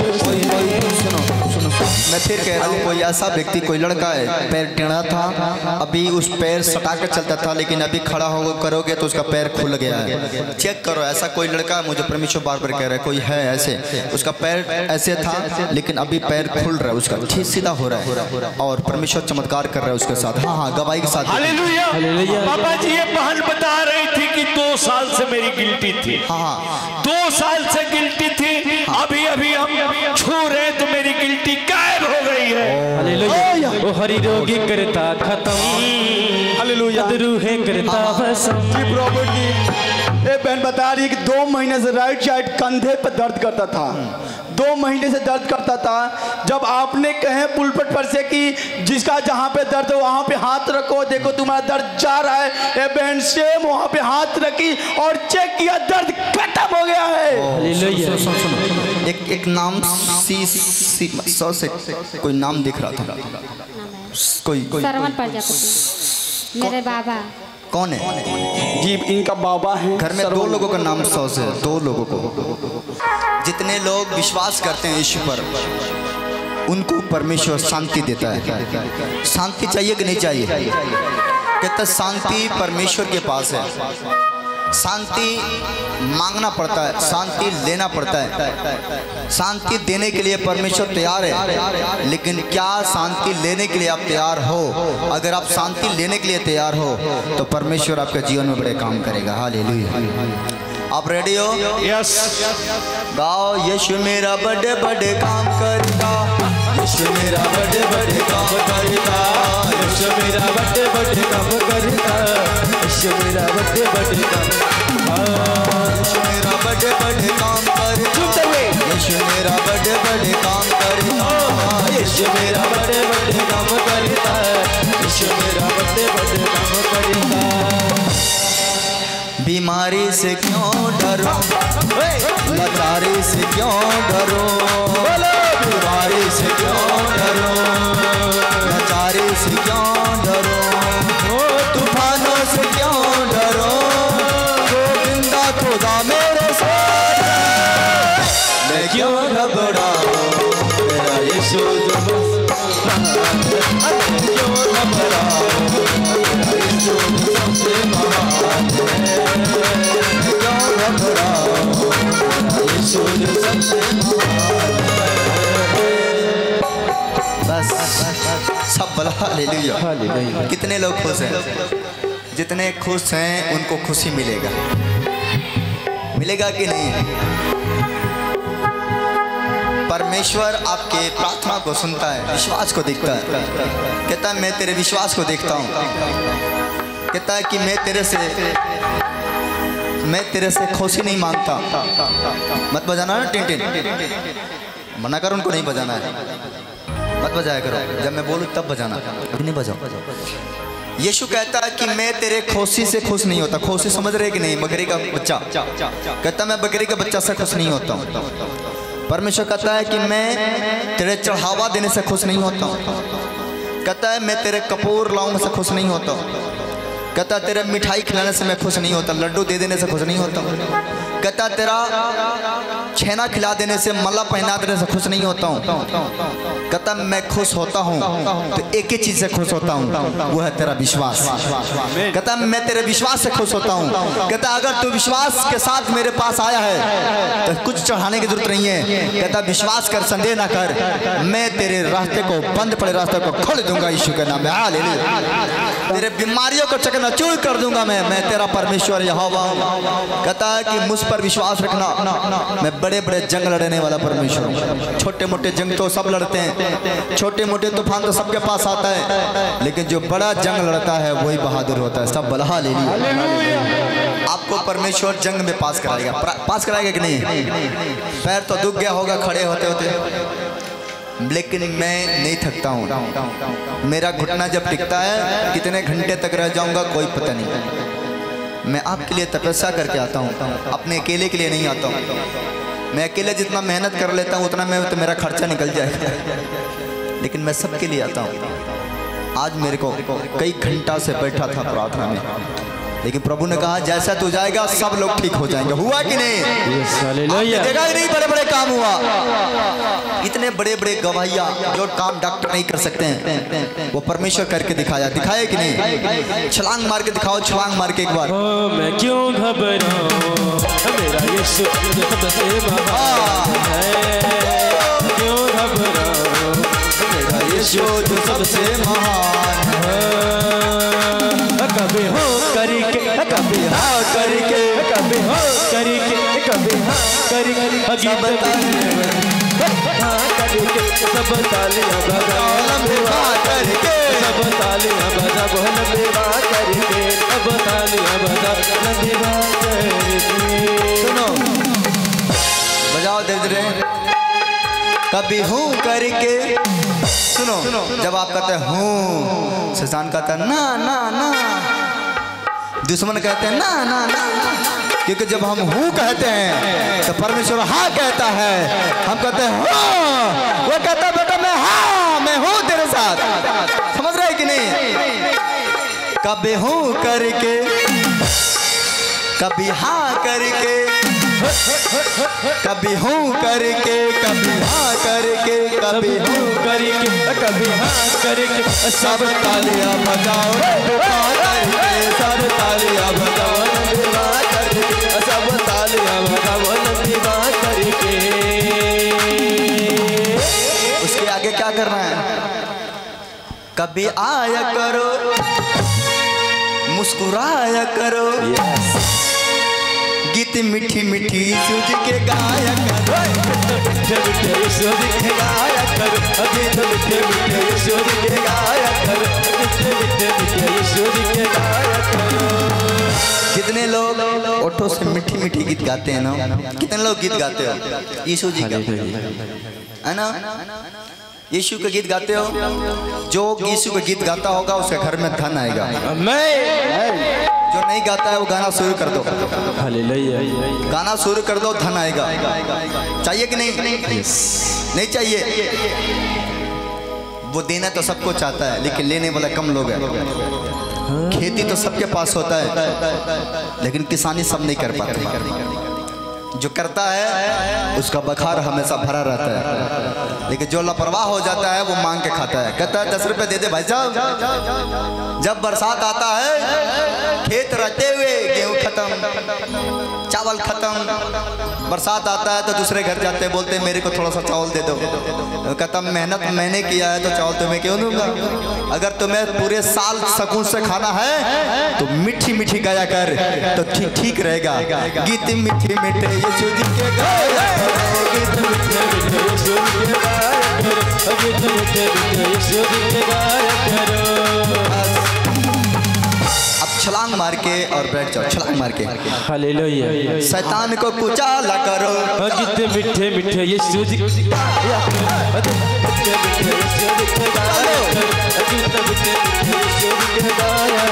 Speaker 2: मैं फिर कह रहा हूँ, कोई ऐसा व्यक्ति, कोई लड़का है पैर टेढ़ा था, अभी उस पैर सटा कर चलता था, लेकिन अभी खड़ा हो करोगे तो उसका पैर खुल गया है। चेक करो, ऐसा कोई लड़का, मुझे परमेश्वर बार बार कह रहा है, कोई है ऐसे, उसका पैर ऐसे था लेकिन अभी पैर खुल रहा है, उसका ठीक सीधा हो रहा है और परमेश्वर चमत्कार कर रहा है उसके साथ। हाँ हाँ, गवाही के साथ।
Speaker 6: हालेलुया। पापा जी, ये बहन बता रही थी कि 2 साल से मेरी गिल्टी थी।
Speaker 2: हाँ
Speaker 6: 2 साल से गिल्टी थी, अभी अभी हम छू रहे तो मेरी गिल्टी गायब हो गई है।
Speaker 1: हालेलुया। वो हरि रोगी करता खत्म,
Speaker 3: हालेलुया,
Speaker 1: रूहे करता भस्म।
Speaker 3: जी प्रभु जी। ये बहन बता रही है कि 2 महीने से राइट साइड कंधे पर दर्द करता था, 2 महीने से दर्द करता था। जब आपने कहे पुलपट पर से कि जिसका जहाँ पे दर्द हो वहाँ पे हाथ रखो, देखो तुम्हारा दर्द जा रहा है, ये बहन सेम वहाँ पे हाथ रखी और चेक किया, दर्द खत्म हो गया है।
Speaker 2: सुनो, एक नाम सौ से कोई नाम दिख रहा था, कोई
Speaker 12: श्रवण प्रजापति मेरे बाबा।
Speaker 2: कौन है?
Speaker 3: जी इनका बाबा है।
Speaker 2: घर में 2 लोगों का नाम 100 से, 2 लोगों को। जितने लोग विश्वास करते हैं यीशु पर, उनको परमेश्वर शांति देता है। शांति चाहिए कि नहीं चाहिए? कहता शांति परमेश्वर के पास है। शांति मांगना पड़ता है, शांति लेना पड़ता है। शांति देने के लिए परमेश्वर तैयार है, लेकिन क्या शांति लेने के लिए आप तैयार हो? अगर आप शांति लेने के लिए तैयार हो तो परमेश्वर आपके जीवन में बड़े काम करेगा। हालेलुया। आप रेडी हो?
Speaker 6: यस।
Speaker 2: गाओ, यीशु मेरा बड़े बड़े काम करता, यीशु मेरा बड़े बड़े काम करता,
Speaker 1: यीशु मेरा बड़े बड़े काम करता, यीशु मेरा बड़े बड़े काम,
Speaker 2: यीशु मेरा बड़े बड़े काम करता, यीशु मेरा बड़े बड़े काम करता,
Speaker 1: यीशु मेरा बड़े बड़े काम करता, यीशु मेरा बड़े बड़े काम करता।
Speaker 2: बीमारी से क्यों डरो, लाचारी से क्यों डरो, बीमारी से क्यों डरो, लाचारी से क्यों डरो, तूफानों से क्यों डरो, गोविंदा खुदा मेरे साथ, मैं क्यों घबराऊं, मेरा यीशु क्यों घबराऊं, मेरा यीशु सबसे महान है, क्यों घबराऊं, यीशु सबसे महान है। बस सब बोला हालेलुया। कितने लोग खुश हैं? जितने खुश हैं उनको खुशी मिलेगा, मिलेगा कि नहीं? परमेश्वर आपके प्रार्थना को सुनता है, विश्वास को देखता है। कहता है मैं तेरे विश्वास को देखता हूँ। कहता है कि मैं तेरे से खुशी नहीं मांगता। मत बजाना ना टिन टिन, मना कर, उनको नहीं बजाना है, मत बजाया करो। जब मैं बोलूँ तब बजाना, अभी नहीं बजाओ। यीशु कहता है कि मैं तेरे खुशी से खुश नहीं होता। खुशी समझ रहे कि नहीं? बकरी का बच्चा कहता मैं बकरी का बच्चा से खुश नहीं होता हूँ। परमेश्वर कहता है कि मैं तेरे चढ़ावा देने से खुश नहीं होता हूँ। कहता है मैं तेरे कपूर लाऊं से खुश नहीं होता हूँ। कहता तेरे मिठाई खिलाने से मैं खुश नहीं होता, लड्डू दे देने से खुश नहीं होता हूँ। कहता तेरा छेना खिला देने से, मल्ला पहना देने से खुश नहीं होता हूँ। कहता मैं खुश होता हूँ तो एक ही चीज से खुश होता हूँ, वो है तेरा विश्वास। कहता मैं तेरे विश्वास से खुश होता हूँ। कहता अगर तू विश्वास के साथ मेरे पास आया है तो कुछ चढ़ाने की जरूरत नहीं है। कहता विश्वास कर, संदेह ना कर, मैं तेरे रास्ते को, बंद पड़े रास्ते को खोल दूंगा यीशु के नाम में। हालेलुया। तेरे बीमारियों को चकनाचूर कर दूंगा मैं तेरा परमेश्वर यहोवा हूं। कहता है कि मुझ पर विश्वास रखना, मैं बड़े बड़े जंग लड़ने वाला परमेश्वर हूँ। छोटे मोटे जंग तो सब लड़ते हैं, छोटे मोटे तूफान तो सबके पास आता है, लेकिन जो बड़ा जंग लड़ता है वही बहादुर होता है। सब बला ले लिया। आपको परमेश्वर जंग में पास कराएगा। पास कराएगा कि नहीं? पैर तो दुख गया होगा खड़े होते होते, लेकिन मैं नहीं थकता हूँ। मेरा घुटना जब टिकता है कितने घंटे तक रह जाऊंगा कोई पता नहीं। मैं आपके लिए तपस्या करके आता हूँ, अपने अकेले के लिए नहीं आता हूँ। मैं अकेले जितना मेहनत कर लेता हूँ उतना मैं तो मेरा खर्चा निकल जाएगा, लेकिन मैं सबके लिए आता हूँ। आज मेरे को कई घंटा से बैठा था प्रार्थना में, लेकिन प्रभु ने कहा जैसा तू जाएगा सब लोग ठीक हो जाएंगे। हुआ कि नहीं? देखा कि नहीं? बड़े बड़े काम हुआ, इतने बड़े बड़े गवाहियाँ जो काम डॉक्टर नहीं कर सकते हैं वो परमेश्वर करके दिखाया। दिखाया कि नहीं? छलांग मार के दिखाओ, छलांग मार के एक बार।
Speaker 1: मैं क्यों घबराऊं, मेरा यीशु सबसे महान है। क्यों घबराऊं, मेरा यीशु जो सबसे महान है। कभी हो करके, कभी हाँ करके, कभी हो करके, कभी हाँ करके, सब तालियां बजा, हाँ करके, सब तालियां बजा, बोल बेवा करके, सब तालियां बजा, बेवा करके। सुनो, बजाओ धीरे धीरे। कभी हूँ करके, सुनो, जब आप कहते हैं हूँ, शैतान कहता है ना ना ना, दुश्मन कहते हैं ना ना ना, क्योंकि जब हम हूँ कहते हैं तो परमेश्वर हाँ कहता है। हम कहते हैं हाँ, वो कहता है बेटा मैं हाँ, मैं हूँ तेरे साथ। समझ रहे कि नहीं? कभी हूँ करके, कभी हाँ करके, कभी हूँ करके, कभी हाँ करके, कभी हूँ करके, कभी हाँ करके, सब तालियां बजाओ करके, सब तालियां बजाओ करके, सब तालियां बजाओ करके। उसके आगे क्या करना है? कभी आया करो, मुस्कुराया करो, गीत मीठी मीठी सूझ के गाया करो, मीठे मीठे सूझ के गाया करो, गीत मीठे मीठे सूझ के गाया करो, मीठे मीठे सूझ के गाया करो। कितने लोग ऑटो से मीठी मीठी गीत गाते हैं ना? कितने लोग गीत गाते हो यीशु जी का, है ना? यीशु के गीत गाते हो? जो यीशु के गीत गाता होगा उसके घर में धन आएगा। जो नहीं गाता है वो गाना शुरू कर दो, गाना शुरू कर दो, धन आएगा। चाहिए कि नहीं? नहीं चाहिए? वो देना तो सबको चाहता है, लेकिन लेने वाला कम लोग हैं। खेती तो सबके पास होता है, लेकिन किसानी सब नहीं कर पाते। जो करता है उसका बखार हमेशा भरा रहता है, लेकिन जो लापरवाह हो जाता है वो मांग के खाता है। कहता है 10 रुपए दे दे भाई साहब। जब बरसात आता है, खेत रहते हुए गेहूं खत्म, चावल खत्म, बरसात आता है तो दूसरे घर जाते हैं, बोलते हैं मेरे को थोड़ा सा चावल दे दो। तो कहता मेहनत मैंने किया है तो चावल तुम्हें क्यों दूंगा? अगर तुम्हें पूरे साल सुकून से खाना है तो मीठी मीठी गाया कर, तो ठीक ठीक रहेगा। गीत मीठी मीठे यीशु जी के गाया करो, गीत मीठे मीठे यीशु जी के गाया करो, गीत मीठे मीठे यीशु जी के गाया करो। अब छलांग मार के और बैठ जाओ, छलांग मार के। हालेलुया। शैतान को कुचाला करो, गीत मीठे मीठे यीशु जी के गाया करो, मीठे मीठे यीशु जी के गाया करो, गीत मीठे मीठे यीशु जी के गाया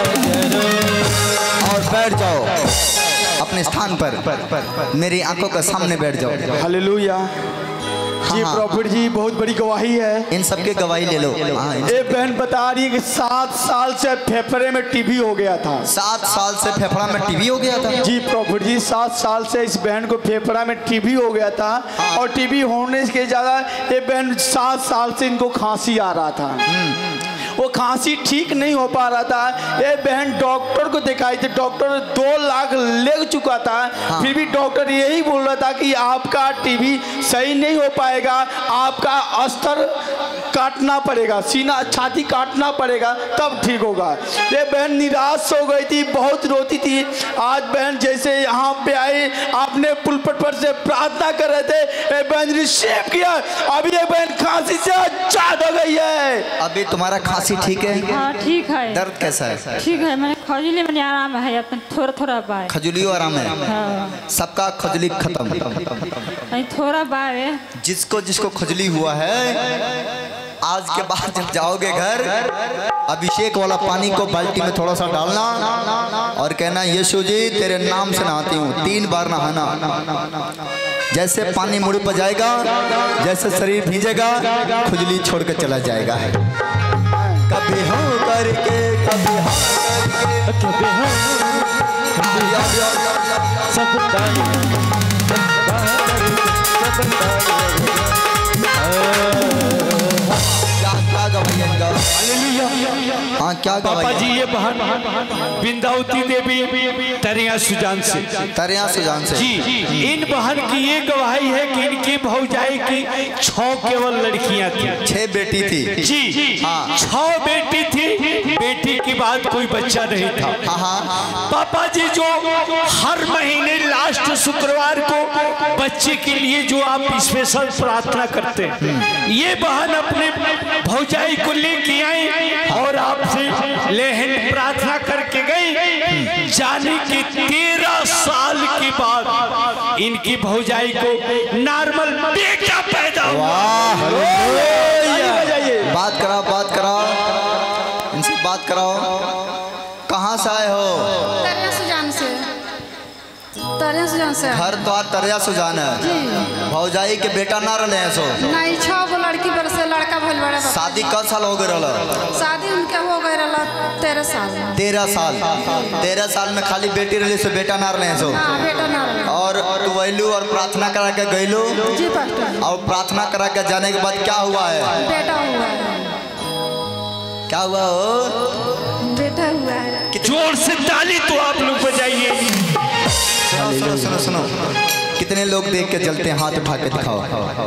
Speaker 1: करो। और बैठ जाओ अपने स्थान पर, मेरी आंखों के सामने बैठ जाओ।
Speaker 3: हालेलुया। जी प्रॉफिट जी, बहुत बड़ी गवाही है।
Speaker 2: इन सबके गवाही ले लो।
Speaker 3: ये बहन बता रही है कि 7 साल से फेफड़े में टीबी हो गया था।
Speaker 2: 7 साल से फेफड़ा में टीबी हो गया था?
Speaker 3: जी प्रॉफिट जी, 7 साल से इस बहन को फेफड़ा में टीबी हो गया था। और टीबी होने के ज्यादा ये बहन 7 साल से इनको खांसी आ रहा था। वो खांसी ठीक नहीं हो पा रहा था। ये बहन डॉक्टर को दिखाई थी, डॉक्टर 2 लाख ले चुका था। फिर भी डॉक्टर यही बोल रहा था कि आपका टीबी सही नहीं हो पाएगा, आपका अस्तर काटना पड़ेगा, सीना छाती काटना पड़ेगा तब ठीक होगा। ये बहन निराश हो गई थी, बहुत रोती थी। आज बहन जैसे यहाँ पे आई, आपने पुलपट पर से प्रार्थना कर रहे थे, ये बहन रिसीव किया। अभी ये बहन खांसी से आजाद हो गई है।
Speaker 2: अभी तुम्हारा खांसी ठीक है?
Speaker 12: हाँ ठीक है।
Speaker 2: दर्द कैसा है?
Speaker 12: ठीक है, मैंने खजुली में आराम है, अपने थोड़ा थोड़ा बाय।
Speaker 2: खजुली आराम है?
Speaker 12: हाँ।
Speaker 2: सबका खजुली खत्म,
Speaker 12: थोड़ा बाय है।
Speaker 2: जिसको जिसको खजुली हुआ है, आज के बाद जब जाओगे घर, अभिषेक वाला पानी को बाल्टी में थोड़ा सा डालना और कहना यीशु जी तेरे नाम से नहाती हूँ। 3 बार नहाना। जैसे पानी मुड़ पर जाएगा, जैसे शरीर भीजेगा, खुजली छोड़ के चला जाएगा। कभी हो करके कभी हो क्या
Speaker 6: पापा जी ये बहन बिंदावती देवी तरिया सुजान से जी इन बहन की ये गवाही है कि इनकी भौजाई की 6 केवल लड़कियां थी,
Speaker 2: 6 बेटी थी
Speaker 6: जी। 6 बेटी थी, बेटी के बाद कोई बच्चा नहीं था। पापा जी जो हर महीने लास्ट शुक्रवार को बच्चे के लिए जो आप स्पेशल प्रार्थना करते हैं, ये बहन अपने भौजाई को लेके आई और आपसे लेहन प्रार्थना करके गई। जाने के 13 साल के बाद इनकी भौजाई को नॉर्मल बेटा पैदा हुआ।
Speaker 2: बात कराओ इनसे बात कराओ। कहाँ से आए हो?
Speaker 7: तरिया सुजान से।
Speaker 2: घर द्वार तरिया सुजान है। भौजाई के बेटा ना रहे हैं सो
Speaker 7: नहीं, 6 गो लड़की पर से लड़का भइल बड़ा।
Speaker 2: शादी कब साल हो गए?
Speaker 7: शादी उनके हो गए 13 साल।
Speaker 2: 13 साल में खाली बेटी रही सो बेटा ना रहे हैं सो।
Speaker 7: बेटा ना रहे।
Speaker 2: और तू वैलू और प्रार्थना करा के गईलू
Speaker 7: जी पास्टर।
Speaker 2: और प्रार्थना करा के जाने के बाद क्या हुआ है?
Speaker 7: बेटा हुआ है।
Speaker 2: क्या हुआ हो?
Speaker 7: बेटा हुआ है।
Speaker 6: जोर से ताली तो आप लोग बजाइए।
Speaker 2: सुनो कितने लोग देख के चलते हैं? हाथ उठा के दिखाओ।